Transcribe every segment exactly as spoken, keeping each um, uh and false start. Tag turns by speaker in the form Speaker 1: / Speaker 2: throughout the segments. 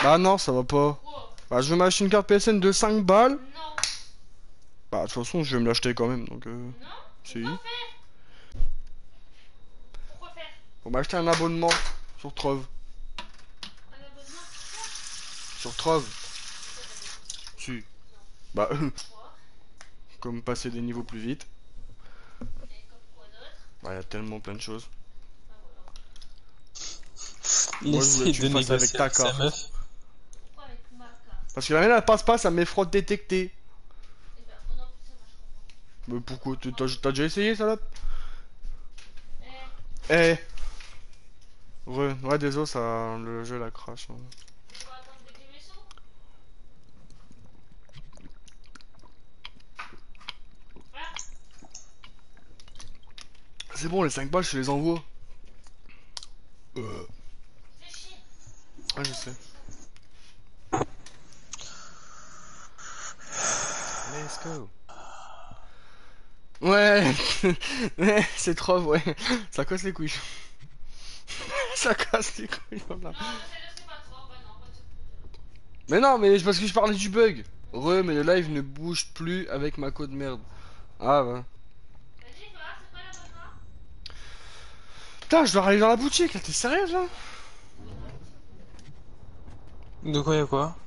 Speaker 1: Bah non, ça va pas.
Speaker 2: Wow.
Speaker 1: Bah je vais m'acheter une carte P S N de cinq balles.
Speaker 2: Non.
Speaker 1: Bah de toute façon, je vais me l'acheter quand même, donc euh...
Speaker 2: Non. Pourquoi
Speaker 1: Si.
Speaker 2: faire? Pourquoi faire?
Speaker 1: Faut m'acheter un abonnement sur Trove.
Speaker 2: Un abonnement sur quoi?
Speaker 1: Sur Trove.
Speaker 2: Pourquoi t'as des trucs?
Speaker 1: Si.
Speaker 2: Non.
Speaker 1: Bah
Speaker 2: Quoi?
Speaker 1: comme passer des niveaux plus vite.
Speaker 2: Et comme quoi d'autre?
Speaker 1: Bah y a tellement plein de choses.
Speaker 2: Bah voilà.
Speaker 3: Il
Speaker 1: Moi je voulais
Speaker 3: essaie
Speaker 1: que tu
Speaker 3: de
Speaker 1: le fasses avec
Speaker 3: négocier
Speaker 1: ta
Speaker 3: avec sa
Speaker 1: carte.
Speaker 3: meuf.
Speaker 2: Pourquoi avec ma carte?
Speaker 1: Parce que la mienne elle passe pas, ça met fraude détectée.
Speaker 2: Eh ben, moi non plus ça marchera pas.
Speaker 1: Mais pourquoi? T'as t'as déjà essayé, salope?
Speaker 2: Eh,
Speaker 1: Eh. Ouais, ouais, désolé, ça, le jeu la crache, hein.
Speaker 2: tu veux pas attendre des mes sous? Voilà.
Speaker 1: C'est bon, les cinq balles, je te les envoie. Euh.
Speaker 2: Fais chier.
Speaker 1: Ouais, je sais. Let's go. Ouais, ouais, c'est trop, ouais. Ça casse les couilles. Ça casse les couilles, voilà.
Speaker 2: Non, celle-là c'est pas trop. Bah non, pas de ce projet.
Speaker 1: Mais non, mais parce que je parlais du bug. Ouais, mais le live ne bouge plus avec ma code merde. Ah, ouais.
Speaker 2: Vas-y, va, c'est quoi l'abonnement?
Speaker 1: Putain, je dois aller dans la boutique, là, t'es sérieux, là?
Speaker 2: Oui, dans la boutique.
Speaker 3: De quoi, y'a quoi?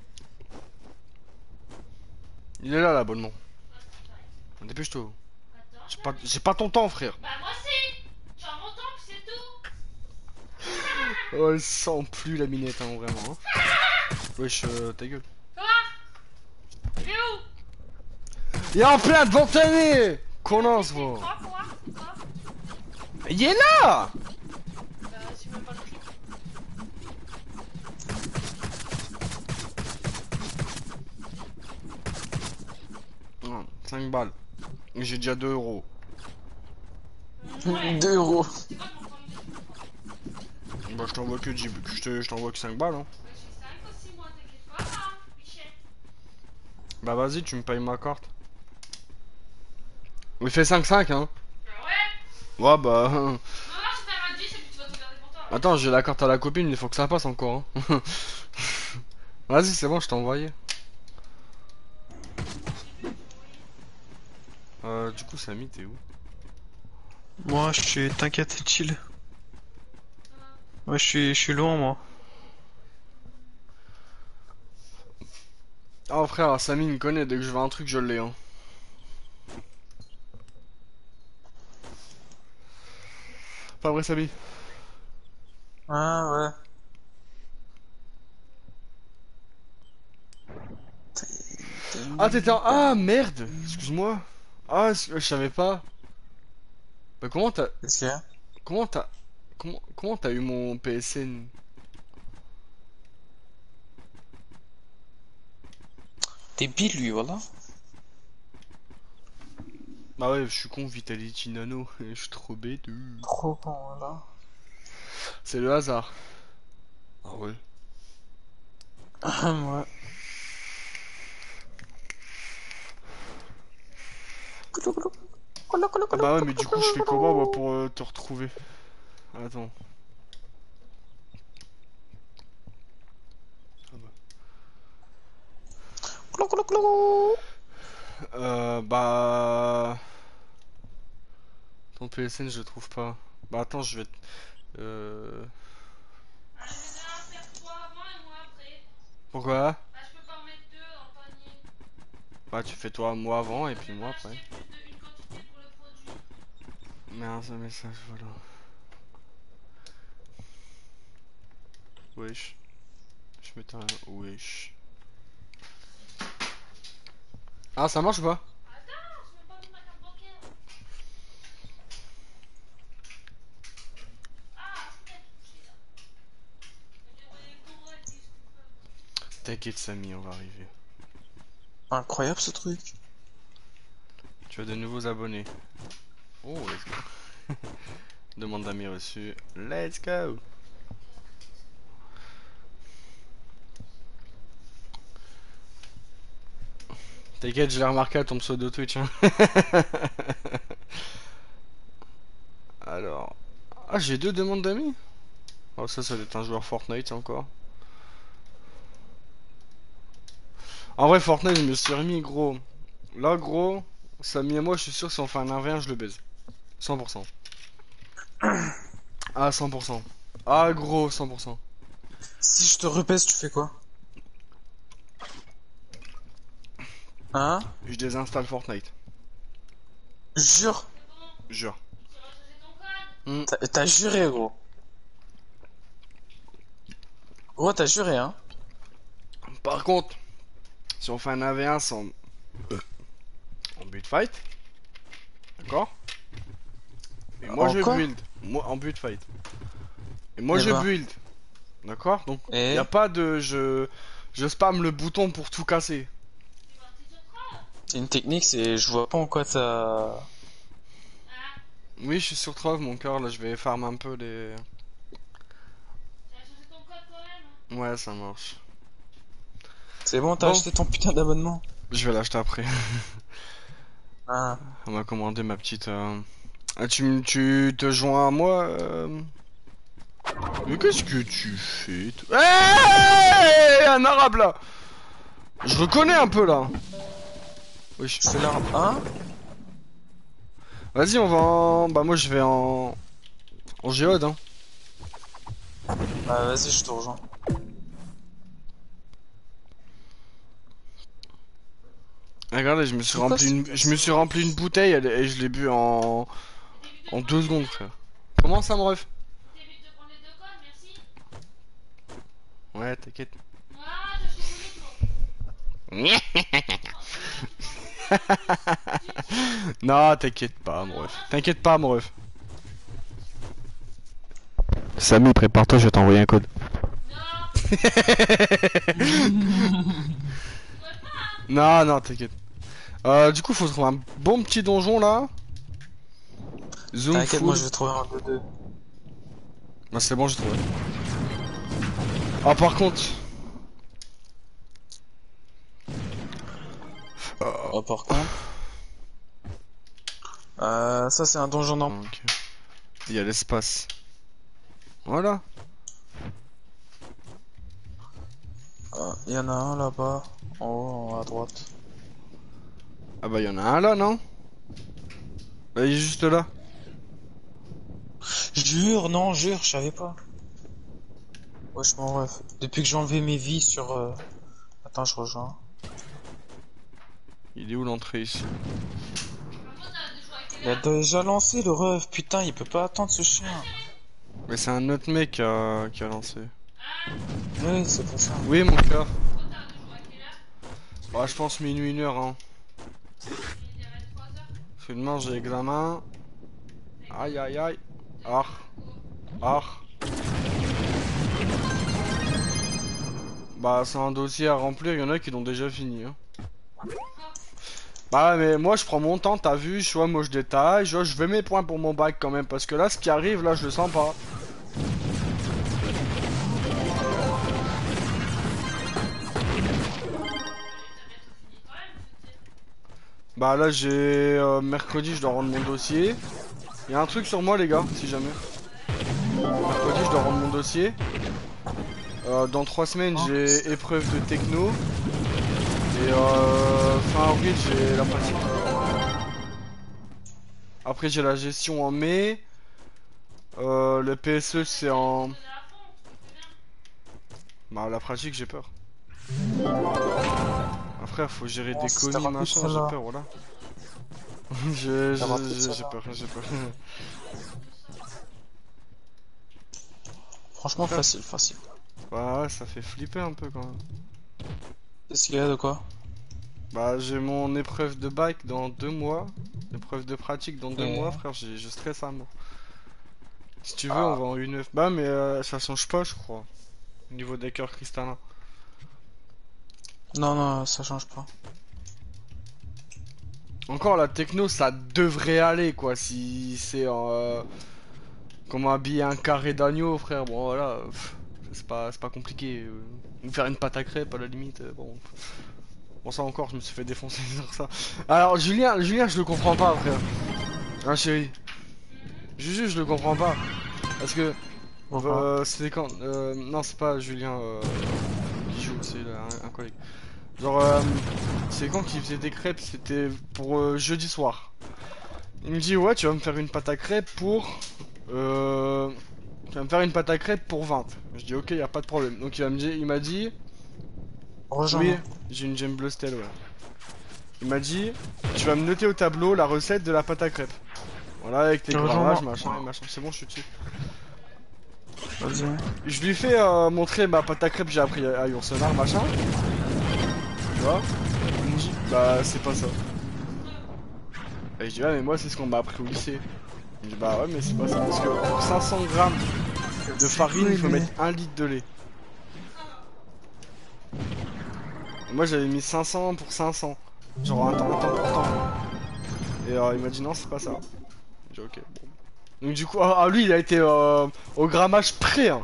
Speaker 1: Il est là, l'abonnement.
Speaker 2: Attends, j'arrive.
Speaker 1: Dépêche-toi.
Speaker 2: Attends,
Speaker 1: J'ai pas,
Speaker 2: j'arrive.
Speaker 1: j'ai pas ton temps, frère.
Speaker 2: Bah moi aussi. Tu as mon temps, puis c'est tout.
Speaker 1: Oh, elle sent plus la minette, hein, vraiment. Hein. Wesh, euh, ta gueule.
Speaker 2: Quoi? Il est où?
Speaker 1: Il est en plein devant ta nez. Connasse,
Speaker 2: C'est
Speaker 1: va.
Speaker 2: quoi, quoi? Quoi?
Speaker 1: Il est là.
Speaker 2: Bah, c'est même pas le prix.
Speaker 1: Non, cinq balles. J'ai déjà deux euros.
Speaker 2: Ouais.
Speaker 3: deux euros.
Speaker 2: C'est quoi mon premier téléphone?
Speaker 1: Bah, je t'envoie que, dix- que je te- je t'envoie que cinq balles, hein.
Speaker 2: Bah, j'ai cinq aussi, moi, t'inquiète pas, hein, Michel.
Speaker 1: Bah, vas-y, tu me payes ma carte. Il fait cinq cinq, hein.
Speaker 2: Bah ouais.
Speaker 1: Ouais, bah.
Speaker 2: Non, non, je vais faire un dix et puis tu vas te garder pour toi.
Speaker 1: Attends, j'ai la carte à la copine, il faut que ça passe encore, hein. Vas-y, c'est bon, je t'ai envoyé. Euh, du coup, Samy, t'es où?
Speaker 3: Moi, je suis. T'inquiète, chill. Ouais, je suis, je suis loin, moi.
Speaker 1: Ah, frère, Samy me connaît, dès que je veux un truc, je l'ai, hein. Pas vrai, Samy?
Speaker 3: Ah, ouais.
Speaker 1: Ah, t'étais en... Ah, merde! Excuse-moi. Ah, je je savais pas. Bah, comment t'as...
Speaker 3: Qu'est-ce qu'il y a?
Speaker 1: Comment t'as... Comment comment t'as eu mon P S N?
Speaker 3: T'es bille, lui, voilà.
Speaker 1: Bah ouais, je suis con, Vitality Nano. Je suis trop bête.
Speaker 3: Trop bon, voilà.
Speaker 1: C'est le hasard. Ah ouais.
Speaker 3: Ouais.
Speaker 1: Ah bah ouais, mais du coup, je fais comment, moi, pour euh, te retrouver? Attends. Ah bah. Euh, bah... Ton P S N, je le trouve pas. Bah attends, je vais... te- Euh...
Speaker 2: Allez, mais là, faire toi avant et moi après.
Speaker 1: Pourquoi?
Speaker 2: Bah, je peux pas en mettre deux dans le panier.
Speaker 1: Bah tu fais toi moi avant et
Speaker 2: Je
Speaker 1: puis
Speaker 2: vais
Speaker 1: moi
Speaker 2: pas
Speaker 1: après.
Speaker 2: acheter plus d'une quantité pour le produit.
Speaker 1: Merde, un message, voilà. Wesh. Je mettais un wesh. Ah, ça marche ou pas?
Speaker 2: Attends, j'ai même pas mis ma carte bancaire. Ah, c'est bien touché là. Ok, ouais, comment elle dit ce qu'on peut.
Speaker 1: T'inquiète, Samy, on va arriver.
Speaker 3: Incroyable, ce truc.
Speaker 1: Tu as de nouveaux abonnés. Oh, let's go. Demande d'amis reçu. Let's go. T'inquiète, je l'ai remarqué à ton pseudo Twitch. Hein. Alors. Ah, j'ai deux demandes d'amis? Oh, ça, ça doit être un joueur Fortnite encore. En vrai, Fortnite, je me suis remis, gros. Là, gros, Samy et moi, je suis sûr que si on fait un un v un, je le baise. cent pour cent. Ah, cent pour cent. Ah, gros, cent pour cent.
Speaker 3: Si je te repèse, tu fais quoi? Hein?
Speaker 1: Je désinstalle Fortnite.
Speaker 3: Jure.
Speaker 1: Jure.
Speaker 2: Tu vas changer ton code.
Speaker 1: Hmm.
Speaker 3: T'as t'as juré, gros. Gros, t'as juré, hein?
Speaker 1: Par contre, si on fait un un v un sans... en build fight, d'accord? Et moi
Speaker 3: En
Speaker 1: je
Speaker 3: quoi?
Speaker 1: build, moi en build fight. Et moi
Speaker 3: Eh
Speaker 1: je
Speaker 3: ben.
Speaker 1: build, d'accord? Donc
Speaker 3: Et
Speaker 1: y a pas de je je spam le bouton pour tout casser.
Speaker 2: T'es parti sur trois.
Speaker 3: c'est une technique, c'est je vois pas en quoi ça.
Speaker 2: Ah,
Speaker 1: Oui, je suis sur Trove mon cœur là, je vais farm un peu les.
Speaker 2: tu vas changer ton code toi-même.
Speaker 1: Ouais, ça marche.
Speaker 3: C'est bon, t'as
Speaker 1: Bon.
Speaker 3: acheté ton putain d'abonnement.
Speaker 1: Je vais l'acheter après.
Speaker 3: Ah.
Speaker 1: On m'a commandé ma petite. euh, Ah, tu m- tu te joins à moi? euh, Mais qu'est-ce que tu fais? toi Hey, un arabe là. Je reconnais un peu là. Oui, je-
Speaker 3: C'est l'arme un.
Speaker 1: Vas-y, on va en. Bah, moi je vais en. En géode, hein.
Speaker 3: Bah vas-y, je te rejoins.
Speaker 1: Regardez, je me suis
Speaker 3: C'est quoi
Speaker 1: rempli
Speaker 3: ce-
Speaker 1: une, je me suis rempli une bouteille elle- et je l'ai bu en, en deux secondes, frère. Comment ça, me ref?
Speaker 2: T'évites de prendre les deux codes, merci.
Speaker 1: Ouais, t'inquiète.
Speaker 2: Ah, t'as chocolat toi.
Speaker 1: Non, t'inquiète pas, mon ref. T'inquiète pas, mon ref. Samy, prépare-toi, je vais t'envoyer un code.
Speaker 2: Non.
Speaker 1: Non, non, t'inquiète. Euh, du coup, faut trouver un bon petit donjon là. Zoom
Speaker 3: T'inquiète,
Speaker 1: full.
Speaker 3: moi je vais trouver un deux deux.
Speaker 1: Bah, c'est bon, j'ai trouvé. Ah, par contre.
Speaker 3: Oh, par contre. Euh, ça c'est un donjon normal.
Speaker 1: Ok. Il y a l'espace. Voilà.
Speaker 3: Ah, il y en a un là-bas, en haut, à droite.
Speaker 1: Ah bah, il y en a un là, non? Bah, il est juste là.
Speaker 3: Jure, non, jure, je savais pas. Wesh, mon ref. Depuis que j'ai enlevé mes vies sur. Euh... Attends, je rejoins.
Speaker 1: Il est où l'entrée ici?
Speaker 2: Par contre, t'arrêtes de jouer avec
Speaker 3: Il
Speaker 2: les
Speaker 3: a
Speaker 2: larmes.
Speaker 3: déjà lancé le ref, putain, il peut pas attendre ce chien.
Speaker 1: Mais c'est un autre mec qui a, qui a lancé.
Speaker 3: Oui, c'est pour ça.
Speaker 1: Oui, mon cœur.
Speaker 2: Pourquoi t'arrêtes de jouer avec les larmes?
Speaker 1: Bah, je pense minuit, une heure, hein.
Speaker 2: Il dirait trois heures.
Speaker 1: Parce que demain j'ai examen. Aïe aïe aïe. Ah. Ah. Bah, c'est un dossier à remplir, il y en a qui l'ont déjà fini. Hein. Bah, mais moi je prends mon temps, t'as vu, je vois, moi je détaille, je vois, je veux mes points pour mon bac quand même, parce que là, ce qui arrive, là, je le sens pas. Bah, là, j'ai. euh, mercredi, je dois rendre mon dossier. Il y a un truc sur moi, les gars, si jamais. Mercredi, je dois rendre mon dossier. Euh, dans trois semaines, j'ai épreuve de techno. Et euh, fin avril, j'ai la pratique. Après, j'ai la gestion en mai. Euh, le P S E, c'est en. Bah, la pratique, j'ai peur. Ah, frère, faut gérer
Speaker 3: Bon,
Speaker 1: des
Speaker 3: c'était
Speaker 1: colis,
Speaker 3: rapide,
Speaker 1: machin, j'ai
Speaker 3: celle-là.
Speaker 1: peur, voilà. J'ai
Speaker 3: C'était rapide,
Speaker 1: j'ai- j'ai
Speaker 3: celle-là.
Speaker 1: peur, j'ai peur.
Speaker 3: Franchement,
Speaker 1: Frère.
Speaker 3: facile, facile.
Speaker 1: Bah, ouais, ça fait flipper un peu quand même.
Speaker 3: Qu'est-ce qu'il y a de quoi?
Speaker 1: Bah, j'ai mon épreuve de bac dans deux mois. Épreuve de pratique dans deux
Speaker 3: Et-
Speaker 1: mois, frère, j'ai- je stresse à mort. Si tu veux,
Speaker 3: Ah.
Speaker 1: on va en une neuf. Bah, mais euh, ça change pas, je crois. Au niveau des cœurs cristallins.
Speaker 3: Non, non, ça change pas.
Speaker 1: Encore la techno, ça devrait aller, quoi. Si c'est euh, comment habiller un carré d'agneau, frère. Bon, voilà. pff, C'est pas, c'est pas compliqué. euh, Ou faire une pâte à crêpes, à la limite. euh, Bon. Bon, ça encore, je me suis fait défoncer sur ça. Alors, Julien, Julien, je le comprends pas, frère. Hein, chérie. Juju, je le comprends pas. Parce que.
Speaker 3: Pourquoi?
Speaker 1: Euh, c'était quand euh, Non, c'est pas Julien euh, qui joue, c'est là, un, un collègue. Genre, euh, c'est quand qu'il faisait des crêpes? C'était pour euh, jeudi soir. Il me dit, ouais, tu vas me faire une pâte à crêpes pour... Euh... Tu vas me faire une pâte à crêpes pour vingt. Je dis, ok, y a pas de problème. Donc il va me dire, il m'a dit... Oui,
Speaker 3: Rejoins-moi.
Speaker 1: j'ai une gemme bleu stelle, ouais. Il m'a dit, tu vas me noter au tableau la recette de la pâte à crêpes. Voilà, avec tes
Speaker 3: Rejoins-moi.
Speaker 1: grammages, machin et machin. C'est bon, je suis dessus.
Speaker 3: Vas-y.
Speaker 1: Je lui fais euh, montrer ma pâte à crêpes que j'ai appris à Yourcenar, machin. Tu vois? Il me dit, bah c'est pas ça. Et je dis, ouais, mais moi c'est ce qu'on m'a appris au lycée. Il me dit, bah ouais, mais c'est pas ça. Parce que pour cinq cents grammes de farine, il faut mettre un litre de lait. Et moi j'avais mis cinq cents pour cinq cents. Genre un temps, un temps pour temps. Et euh, il m'a dit, non, c'est pas ça. J'ai dit, ok, bon. Donc du coup, ah, lui il a été euh, au grammage près. Hein.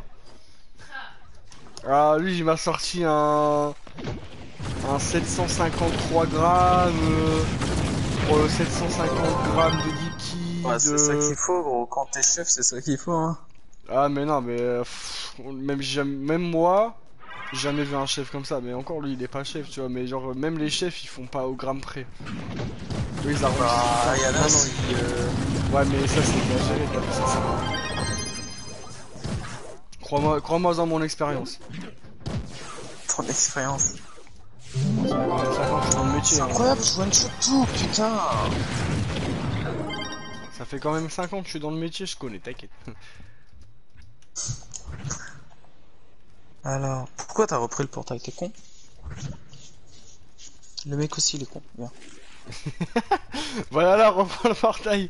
Speaker 1: Ah, lui il m'a sorti un. Un sept cent cinquante-trois grammes. Euh, pour euh, sept cent cinquante grammes de liquide.
Speaker 3: Ouais, c'est ça qu'il faut, gros. Quand t'es chef, c'est ça qu'il faut, hein.
Speaker 1: Ah, mais non, mais. euh, pff, même, jamais, même moi, j'ai jamais vu un chef comme ça. Mais encore, lui il est pas chef, tu vois. Mais genre, même les chefs ils font pas au gramme près. Eux ils arrondissent.
Speaker 3: Bah,
Speaker 1: tout le temps.
Speaker 3: y en a
Speaker 1: Non, non,
Speaker 3: si, euh,
Speaker 1: Ouais, mais ça c'est exagéré, t'as vu ça, ça. Crois-moi, crois-moi en mon expérience.
Speaker 3: ton expérience.
Speaker 1: Ça fait quand même cinq ans que je suis dans le métier.
Speaker 3: C'est
Speaker 1: Hein.
Speaker 3: incroyable, je one shot tout, putain.
Speaker 1: Ça fait quand même cinq ans que je suis dans le métier, je connais, t'inquiète.
Speaker 3: Alors, pourquoi t'as repris le portail? T'es con? Le mec aussi, il est con. Bien.
Speaker 1: Voilà là, reprends le portail.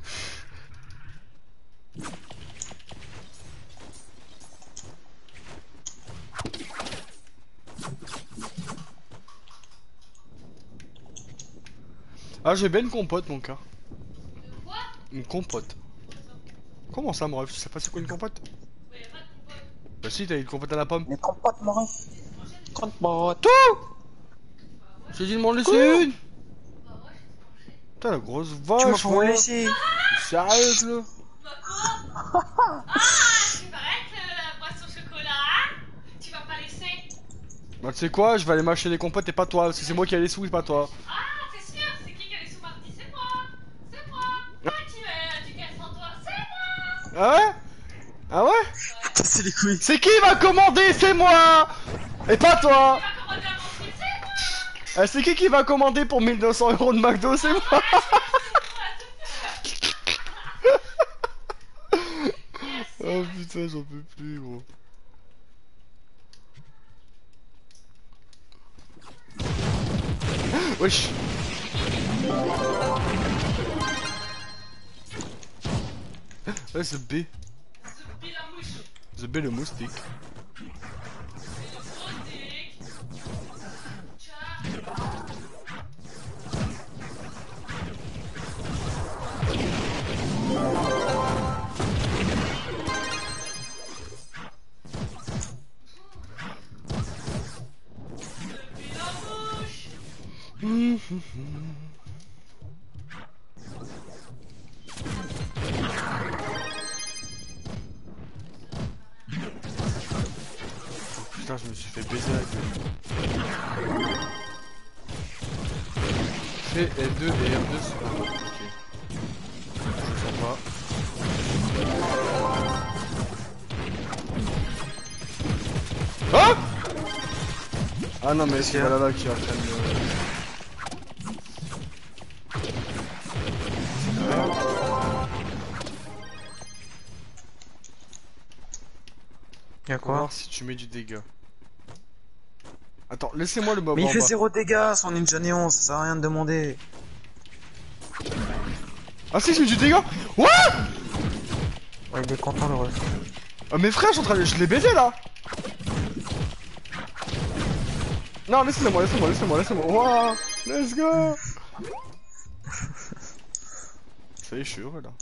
Speaker 1: Ah, j'ai bien une compote, mon gars.
Speaker 2: De quoi?
Speaker 1: Une compote. Comment ça, mon ref? Tu sais pas c'est quoi une compote?
Speaker 2: Mais y'a pas de compote.
Speaker 1: Bah si, t'as une compote à la pomme.
Speaker 3: Mais compote, mon ref. Compote.
Speaker 1: J'ai dit de m'en laisser une.
Speaker 2: Bah ouais, je t'ai mangé.
Speaker 1: Putain, la grosse
Speaker 3: Tu m'as
Speaker 1: vache,
Speaker 3: pas
Speaker 1: moi.
Speaker 3: laissé.
Speaker 1: Sérieuse, là.
Speaker 2: Bah quoi? Ah, tu vas arrêter la boisson au chocolat, hein? Tu vas pas laisser?
Speaker 1: Bah tu sais quoi, je vais aller m'acheter des compotes et pas toi, parce que c'est moi qui ai les sous et pas toi.
Speaker 2: Ah, c'est sûr, c'est qui qui a les sous mardi? C'est moi! C'est moi! Ah, tu vas du casse en toi, c'est moi!
Speaker 1: Ah ouais? Ah ouais?
Speaker 3: Casser les couilles.
Speaker 1: C'est qui va commander? C'est moi. Et pas toi.
Speaker 2: Tu vas commander à manger, c'est moi!
Speaker 1: Eh, c'est qui qui va commander pour mille deux cents euros de McDo? C'est moi. Oh putain, j'en peux plus, gros. Wesh. Ouais, c'est B.
Speaker 2: The Bill la mouche.
Speaker 1: The B, le moustique.
Speaker 2: C'est le moustique. Ciao. The Bill la mouche.
Speaker 1: Putain, je me suis fait baiser la gueule. Fais L deux et R deux sur la map. Ok. Je sens pas. Ah! Ah non, mais c'est Valhalla qui va prendre le.
Speaker 3: Y'a
Speaker 1: Faut
Speaker 3: quoi?
Speaker 1: voir si tu mets du dégât. Attends, laissez-moi le mob
Speaker 3: Mais il
Speaker 1: en
Speaker 3: fait
Speaker 1: bas.
Speaker 3: zéro dégâts, son ninja néon, ça sert à rien de demander.
Speaker 1: Ah si, je mets du dégât. Ouais.
Speaker 3: Ouais, il est content le ref.
Speaker 1: Ah mes frères, je suis en train de... Je l'ai baisé là. Non, laissez-moi, laissez-moi, laissez-moi, laissez-moi. Wow, let's go. Ça y est, je suis heureux là.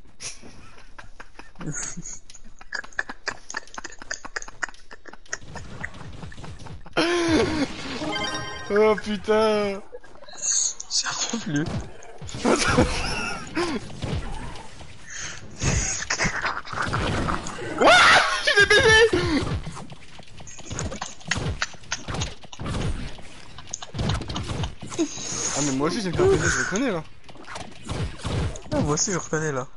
Speaker 1: Oh putain.
Speaker 3: J'y arrive plus.
Speaker 1: Wouah, je l'ai baisé. Ah mais moi aussi j'ai bien fait, je reconnais là.
Speaker 3: Ah, moi aussi je reconnais là.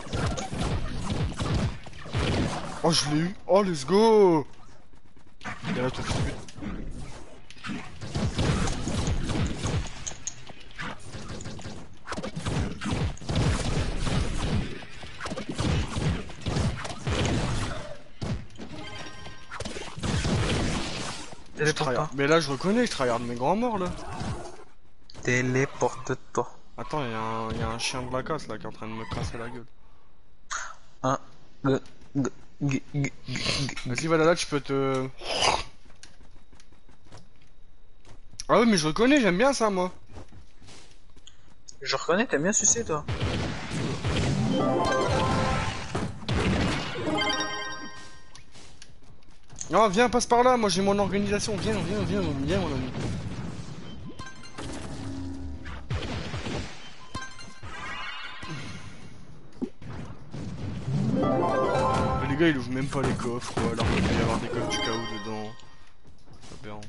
Speaker 1: Oh je l'ai eu. Oh let's go. Il est là ton fils de pute. Je
Speaker 3: Téléporte-toi.
Speaker 1: tryhard. Mais là je reconnais, je tryhard mes grands morts là.
Speaker 3: Téléporte-toi.
Speaker 1: Attends, il y, a un- y a un chien de la casse là qui est en train de me casser la gueule.
Speaker 3: Un. G. G. G. G. G.
Speaker 1: Vas-y voilà là tu peux te... Ah oui mais je reconnais, j'aime bien ça moi.
Speaker 3: Je reconnais, t'aimes bien sucer toi.
Speaker 1: Non viens, passe par là, moi j'ai mon organisation, viens, viens, viens, viens mon ami. Mais les gars ils ouvrent même pas les coffres quoi, alors qu'il peut y avoir des coffres du chaos dedans. C'est aberrant.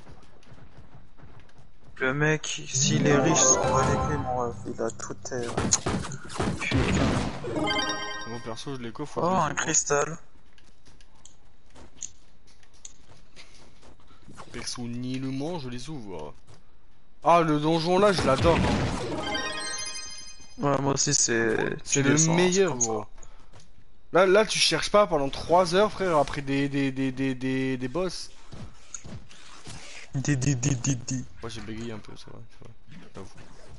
Speaker 3: Le mec, s'il est riche, on va les couilles, mon ref. Il a tout. Euh... Putain.
Speaker 1: Moi perso je les coffre.
Speaker 3: Oh, un cristal.
Speaker 1: Perso nullement je les ouvre. Ah le donjon là je l'adore.
Speaker 3: Ouais, moi aussi c'est.
Speaker 1: C'est le meilleur gros. Là, là tu cherches pas pendant trois heures frère après des des des des des, des boss.
Speaker 3: Di di di di di.
Speaker 1: Moi j'ai bégayé un peu c'est vrai, c'est vrai.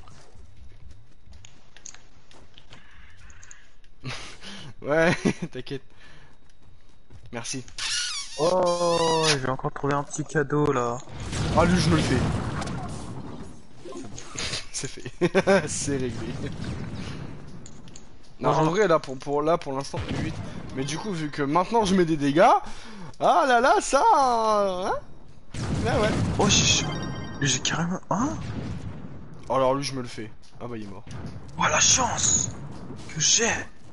Speaker 1: J'avoue. Ouais t'inquiète. Merci.
Speaker 3: Oh, j'ai encore trouvé un petit cadeau là.
Speaker 1: Ah lui je me le fais. C'est fait. C'est réglé. Non, en vrai, là, pour, pour, là, pour l'instant, huit. Mais du coup, vu que maintenant je mets des dégâts. Ah là là, ça. Hein ah ouais.
Speaker 3: Oh, j'ai j'ai carrément. Hein?
Speaker 1: Oh, alors lui, je me le fais. Ah bah, il est mort.
Speaker 3: Oh, la chance que j'ai.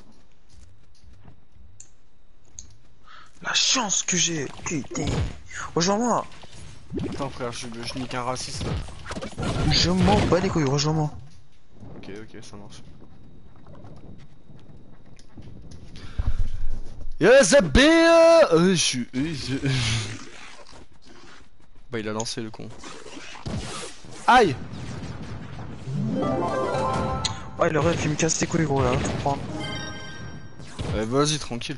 Speaker 3: La chance que j'ai. Putain. Rejoins-moi.
Speaker 1: Attends, frère, je, je nique un raciste là.
Speaker 3: Je m'en bats les couilles, rejoins-moi.
Speaker 1: Ok, ok, ça marche. Yes, a beer! Euh, je, euh, je... Bah, il a lancé le con. Aïe!
Speaker 3: Oh, le ref, il me casse les couilles, gros, là, faut prendre.
Speaker 1: Eh, vas-y, tranquille.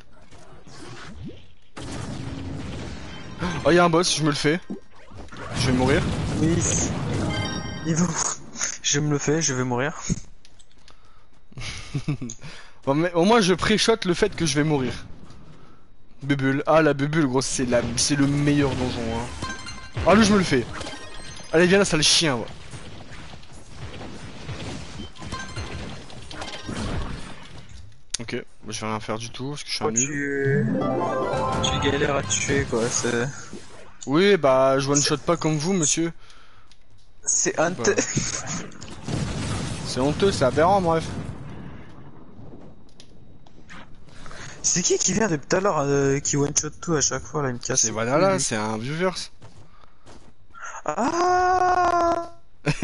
Speaker 1: Oh, y'a un boss, je me le fais. Je vais mourir.
Speaker 3: Oui. Il va... Je me le fais, je vais mourir.
Speaker 1: Bon, mais au moins, je pré-shot le fait que je vais mourir. Bubule. Ah, la bubule, gros, c'est la... c'est le meilleur donjon. Hein. Ah, lui, je me le fais. Allez, viens là, sale chien. Ouais. Ok, bah, je vais rien faire du tout parce que je suis un
Speaker 3: Oh,
Speaker 1: nul.
Speaker 3: tu... tu galères à tuer, quoi, c'est...
Speaker 1: Oui, bah, je one-shot pas comme vous, monsieur.
Speaker 3: C'est un...
Speaker 1: Bah. C'est honteux, c'est aberrant, bref.
Speaker 3: C'est qui qui vient depuis tout à l'heure, euh, qui one-shot tout à chaque fois, là, il me casse.
Speaker 1: C'est Valhalla, c'est un viewers.
Speaker 3: Ah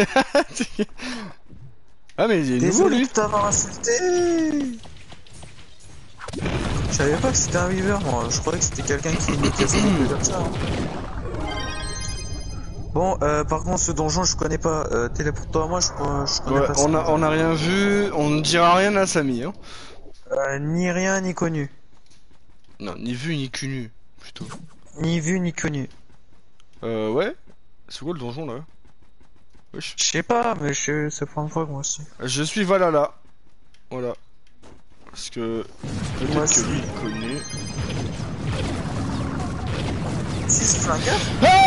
Speaker 1: Ah, mais il est nouveau,
Speaker 3: Désolé
Speaker 1: lui.
Speaker 3: de t'avoir insulté. Je savais pas que c'était un weaver, moi. Je croyais que c'était quelqu'un qui niquait son truc comme ça. Bon, euh, par contre, ce donjon, je connais pas. Euh, téléporte-toi à moi, je, je connais
Speaker 1: Ouais,
Speaker 3: pas
Speaker 1: on
Speaker 3: ça.
Speaker 1: a, on a rien vu, on ne dira rien à Samy, hein.
Speaker 3: Euh, ni rien, ni connu.
Speaker 1: Non, ni vu, ni connu, plutôt.
Speaker 3: Ni vu, ni connu.
Speaker 1: Euh, ouais. C'est quoi le donjon, là? Wesh.
Speaker 3: Je sais pas, mais je... c'est pas une fois que moi aussi.
Speaker 1: Je suis Valhalla. Voilà. Parce que...
Speaker 3: Moi
Speaker 1: Peut-être
Speaker 3: aussi.
Speaker 1: que lui, il connaît.
Speaker 3: six flingueurs.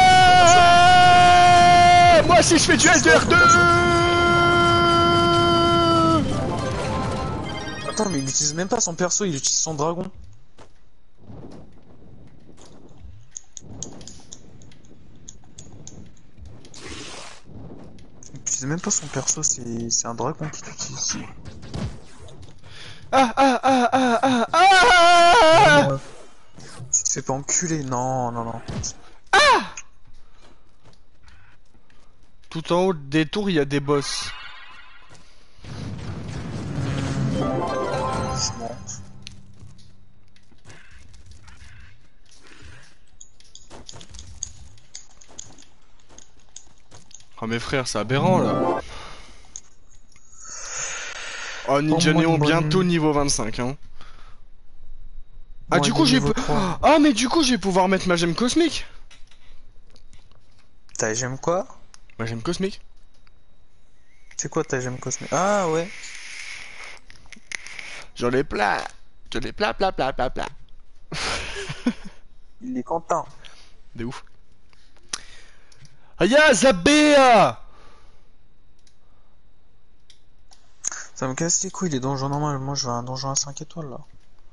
Speaker 1: Hey moi aussi, je fais du L deux R deux.
Speaker 3: Attends, mais il utilise même pas son perso, il utilise son dragon. Il utilise même pas son perso, c'est un dragon qui l'utilise.
Speaker 1: Ah ah ah ah ah ah.
Speaker 3: Tu te fais pas enculer, non, non, non.
Speaker 1: Tout en haut des tours, il y a des boss.
Speaker 3: je monte.
Speaker 1: Oh mes frères, c'est aberrant là. Oh Ninja
Speaker 3: Oh, moi,
Speaker 1: Néon
Speaker 3: moi,
Speaker 1: bientôt
Speaker 3: moi.
Speaker 1: niveau vingt-cinq hein. Ah
Speaker 3: Moi,
Speaker 1: du
Speaker 3: il
Speaker 1: coup
Speaker 3: est
Speaker 1: j'ai
Speaker 3: niveau
Speaker 1: pu-
Speaker 3: trois.
Speaker 1: Ah mais du coup je vais pouvoir mettre ma gemme cosmique.
Speaker 3: Ta gemme quoi?
Speaker 1: Ma gemme cosmique.
Speaker 3: C'est quoi ta gemme cosmique? Ah ouais.
Speaker 1: J'en ai plein. J'en ai plein plein plein plein plein.
Speaker 3: Il est content.
Speaker 1: De ouf. Aya Zabéa.
Speaker 3: Ça me casse les couilles les donjons normaux. Moi je veux un donjon à cinq étoiles là.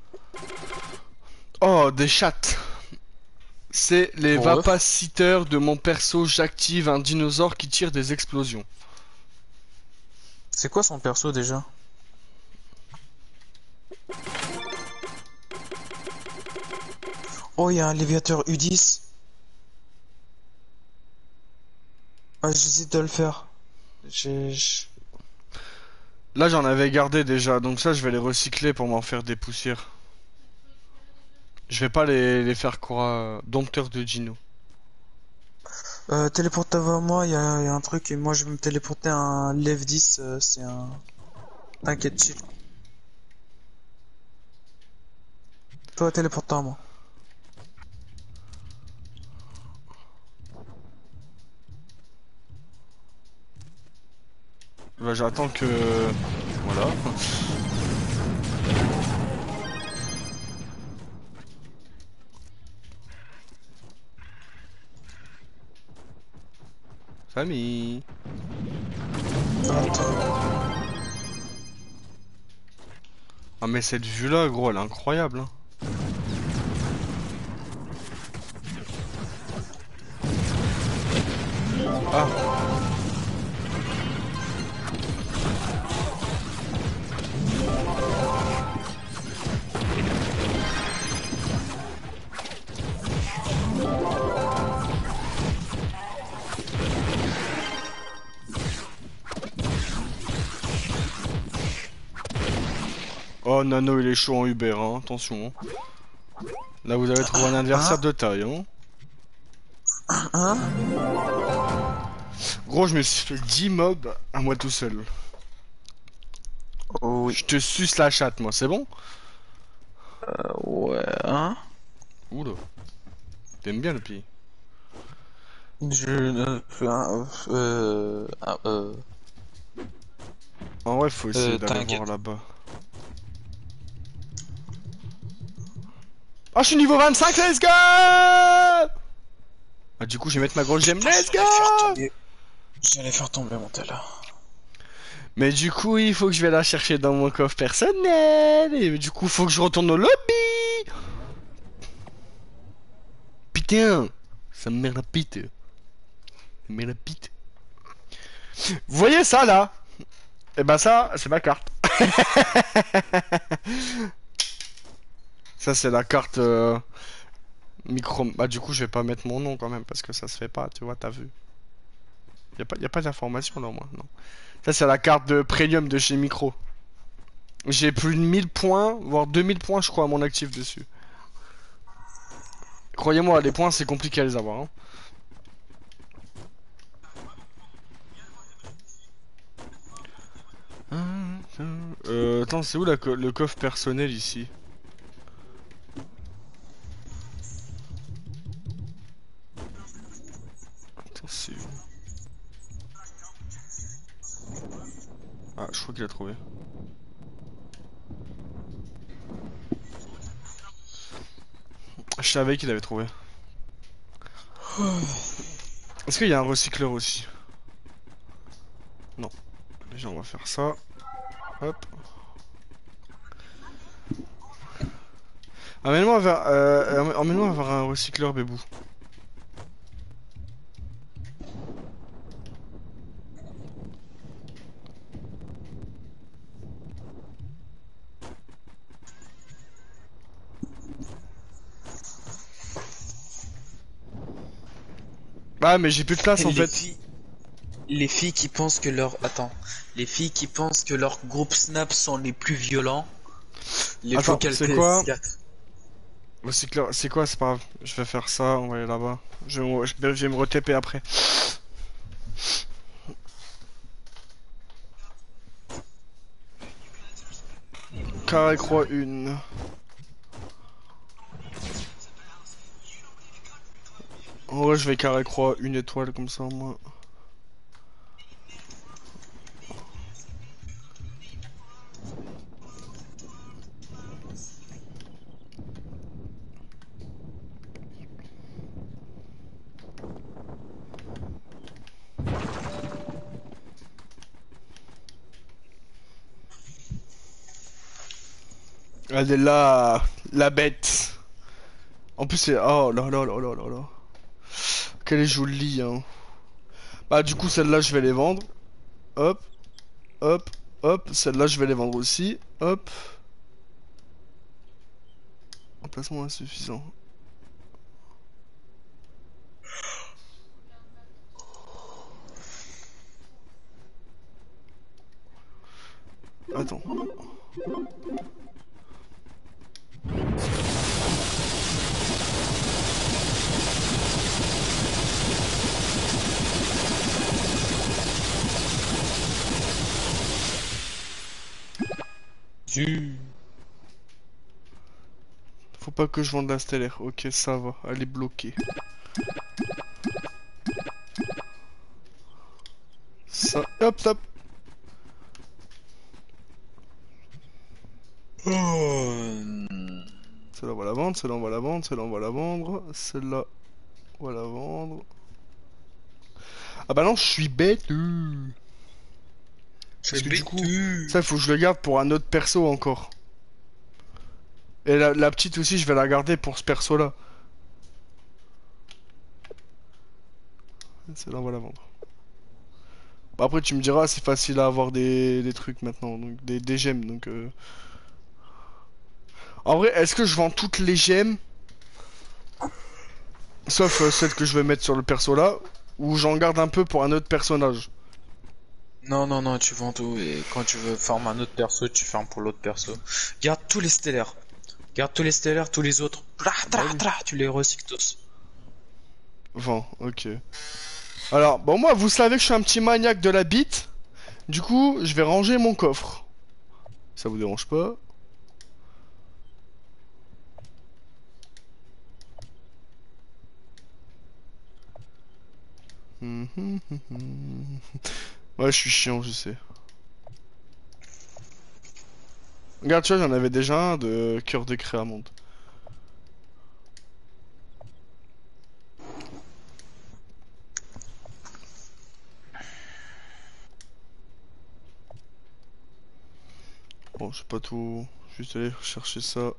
Speaker 1: Oh des chattes. C'est les
Speaker 3: Bon,
Speaker 1: vapaciteurs de mon perso. J'active un dinosaure qui tire des explosions.
Speaker 3: c'est quoi son perso déjà? Oh, il y a un léviateur U dix. Ah, j'hésite de le faire. J'ai... j'-
Speaker 1: Là j'en avais gardé déjà, donc ça je vais les recycler pour m'en faire des poussières. Je vais pas les, les faire quoi. Dompteur de Gino.
Speaker 3: Euh, téléporte-toi vers moi, il y a, il y a un truc et moi je vais me téléporter à un Lev dix, euh, c'est un... T'inquiète, chill. Toi, téléporte-toi à moi.
Speaker 1: Bah j'attends que... Voilà. Famille.
Speaker 3: Attends.
Speaker 1: Ah mais cette vue là gros elle est incroyable hein. Ah. Oh Nano il est chaud en Uber hein, attention. Là vous avez trouvé un adversaire de taille hein.
Speaker 3: Hein?
Speaker 1: Gros je me suis fait dix mobs à moi tout seul.
Speaker 3: Oh oui.
Speaker 1: Je te suce la chatte moi, c'est bon?
Speaker 3: Euh, ouais, hein?
Speaker 1: Oula. T'aimes bien le pied.
Speaker 3: Je ne... Euh... Euh... ah, euh...
Speaker 1: En vrai faut essayer
Speaker 3: Euh,
Speaker 1: d'aller
Speaker 3: t'inquiète.
Speaker 1: voir là-bas. Ah je suis niveau vingt-cinq, let's go! Ah du coup je vais mettre ma grosse gemme, let's go!
Speaker 3: J'allais faire tomber mon tel.
Speaker 1: Mais du coup il faut que je vais la chercher dans mon coffre personnel. Et du coup faut que je retourne au lobby. Putain, ça me met la pite. Ça me met la pite. Vous voyez ça là? Et ben ça c'est ma carte. Ça c'est la carte euh, micro. Bah du coup je vais pas mettre mon nom quand même parce que ça se fait pas, tu vois, t'as vu. Y a pas, y a pas d'information là au moins, non. Ça c'est la carte de premium de chez Micro. J'ai plus de mille points, voire deux mille points je crois à mon actif dessus. Croyez-moi, les points c'est compliqué à les avoir. Hein. Euh, attends, c'est où la co le coffre personnel ici? Attends, c'est où? Ah, je crois qu'il a trouvé. Je savais qu'il avait trouvé. Est-ce qu'il y a un recycleur aussi? Non. Déjà on va faire ça. Hop. Emmène-moi vers, euh, emmène-moi vers un recycleur, bébou. Ah mais j'ai plus de place en
Speaker 3: les
Speaker 1: fait.
Speaker 3: Filles... Les filles qui pensent que leur... Attends. Les filles qui pensent que leurs groupes Snap sont les plus violents. Les
Speaker 1: Attends,
Speaker 3: focales
Speaker 1: c'est quoi?
Speaker 3: P S quatre.
Speaker 1: Bah, c'est clair, c'est quoi, c'est pas grave. Je vais faire ça, on va aller là-bas. Je, vais me- je vais je vais me retaper après. Carré croix une. En vrai, je vais carré croix une étoile comme ça, moi. Elle est là, la bête. En plus, c'est. Oh là là là là là là. Qu'elle est jolie, hein. Bah, du coup, celle-là, je vais les vendre. Hop, hop, hop. Celle-là, je vais les vendre aussi. Hop. Emplacement insuffisant. Attends.
Speaker 3: Du.
Speaker 1: Faut pas que je vende la stellaire. Ok, ça va. Elle est bloquée. Ça. Hop, hop.
Speaker 3: Oh.
Speaker 1: Celle-là, on va la vendre. Celle-là, on va la vendre. Celle-là, on va la vendre. Celle-là, on va la vendre. Ah bah non, je suis bête. euh. Parce que du coup, ça, faut que je le garde pour un autre perso encore. Et la, la petite aussi, je vais la garder pour ce perso-là. Celle-là, on va la vendre. Bah après, tu me diras, c'est facile à avoir des, des trucs maintenant, donc des, des gemmes. Donc, euh... en vrai, est-ce que je vends toutes les gemmes, sauf euh, celles que je vais mettre sur le perso là, ou j'en garde un peu pour un autre personnage?
Speaker 3: Non, non, non, tu vends tout et quand tu veux farmer un autre perso, tu farmes pour l'autre perso. Garde tous les stellaires. Garde tous les stellaires, tous les autres. Tra, tra,
Speaker 1: Bah oui.
Speaker 3: tra, tu les recycles tous.
Speaker 1: Vends, ok. Alors, bon, moi, vous savez que je suis un petit maniaque de la bite. Du coup, je vais ranger mon coffre. Ça vous dérange pas? Mhm, mhm. Ouais, je suis chiant, je sais. Regarde, tu vois, j'en avais déjà un de cœur de créamonde. Bon, je sais pas tout. Juste aller chercher ça.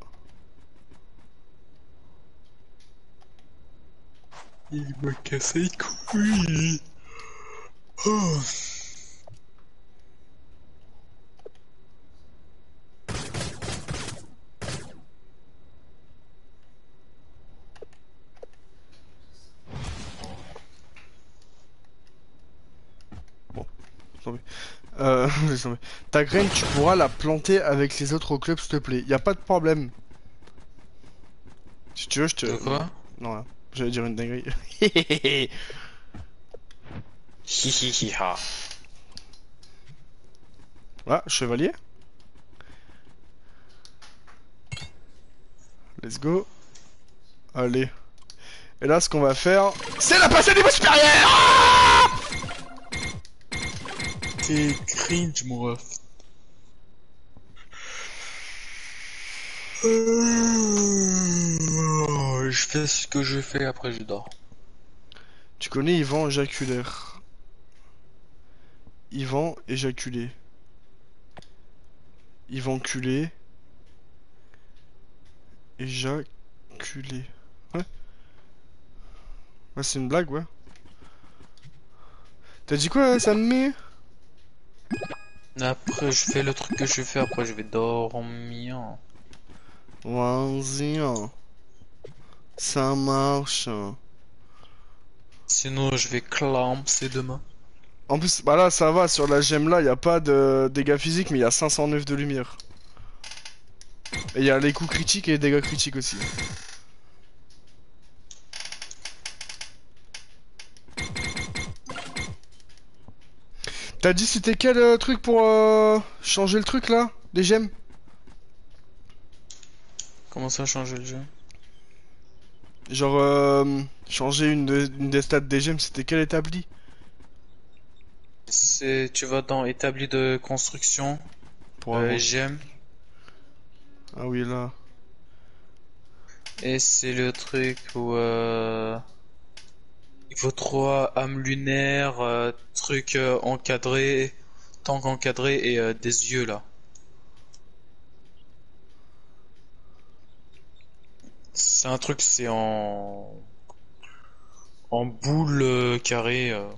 Speaker 3: Il m'a cassé les couilles. Oh.
Speaker 1: Euh, laisse tomber. Ta graine, tu pourras la planter avec les autres au club, s'il te plaît. Y a pas de problème. Si tu veux, je te.
Speaker 3: De quoi?
Speaker 1: Non, rien. J'allais dire une dinguerie.
Speaker 3: Hihihiha.
Speaker 1: Ah, chevalier. Let's go. Allez. Et là, ce qu'on va faire, c'est la passer au niveau supérieur. Ah,
Speaker 3: T'es cringe, mon ref. Euh, Je fais ce que je fais, après je dors.
Speaker 1: tu connais Yvan éjaculaire. Yvan éjaculé. Yvan culé. Éjaculé. Ouais. Ouais, c'est une blague, ouais. T'as dit quoi, ça me met?
Speaker 3: Après, je fais le truc que je fais, après je vais dormir.
Speaker 1: Vas-y. Ça marche.
Speaker 3: Sinon, je vais clamser demain.
Speaker 1: En plus, bah là, ça va, sur la gemme là, y a pas de dégâts physiques, mais y a cinq cent neuf de lumière. Et il y a les coups critiques et les dégâts critiques aussi. T'as dit c'était quel euh, truc pour euh, changer le truc là? Des gemmes?
Speaker 3: Comment ça changer le jeu?
Speaker 1: Genre euh, changer une, de- une des stats des gemmes, c'était quel établi?
Speaker 3: C'est, tu vas dans établi de construction,
Speaker 1: Pour
Speaker 3: euh,
Speaker 1: avoir.
Speaker 3: gemme,
Speaker 1: Ah oui là.
Speaker 3: et c'est le truc où euh, il faut trois âmes lunaires, euh, truc euh, encadré, tank encadré et euh, des yeux là. C'est un truc, c'est en en boule euh, carrée. euh.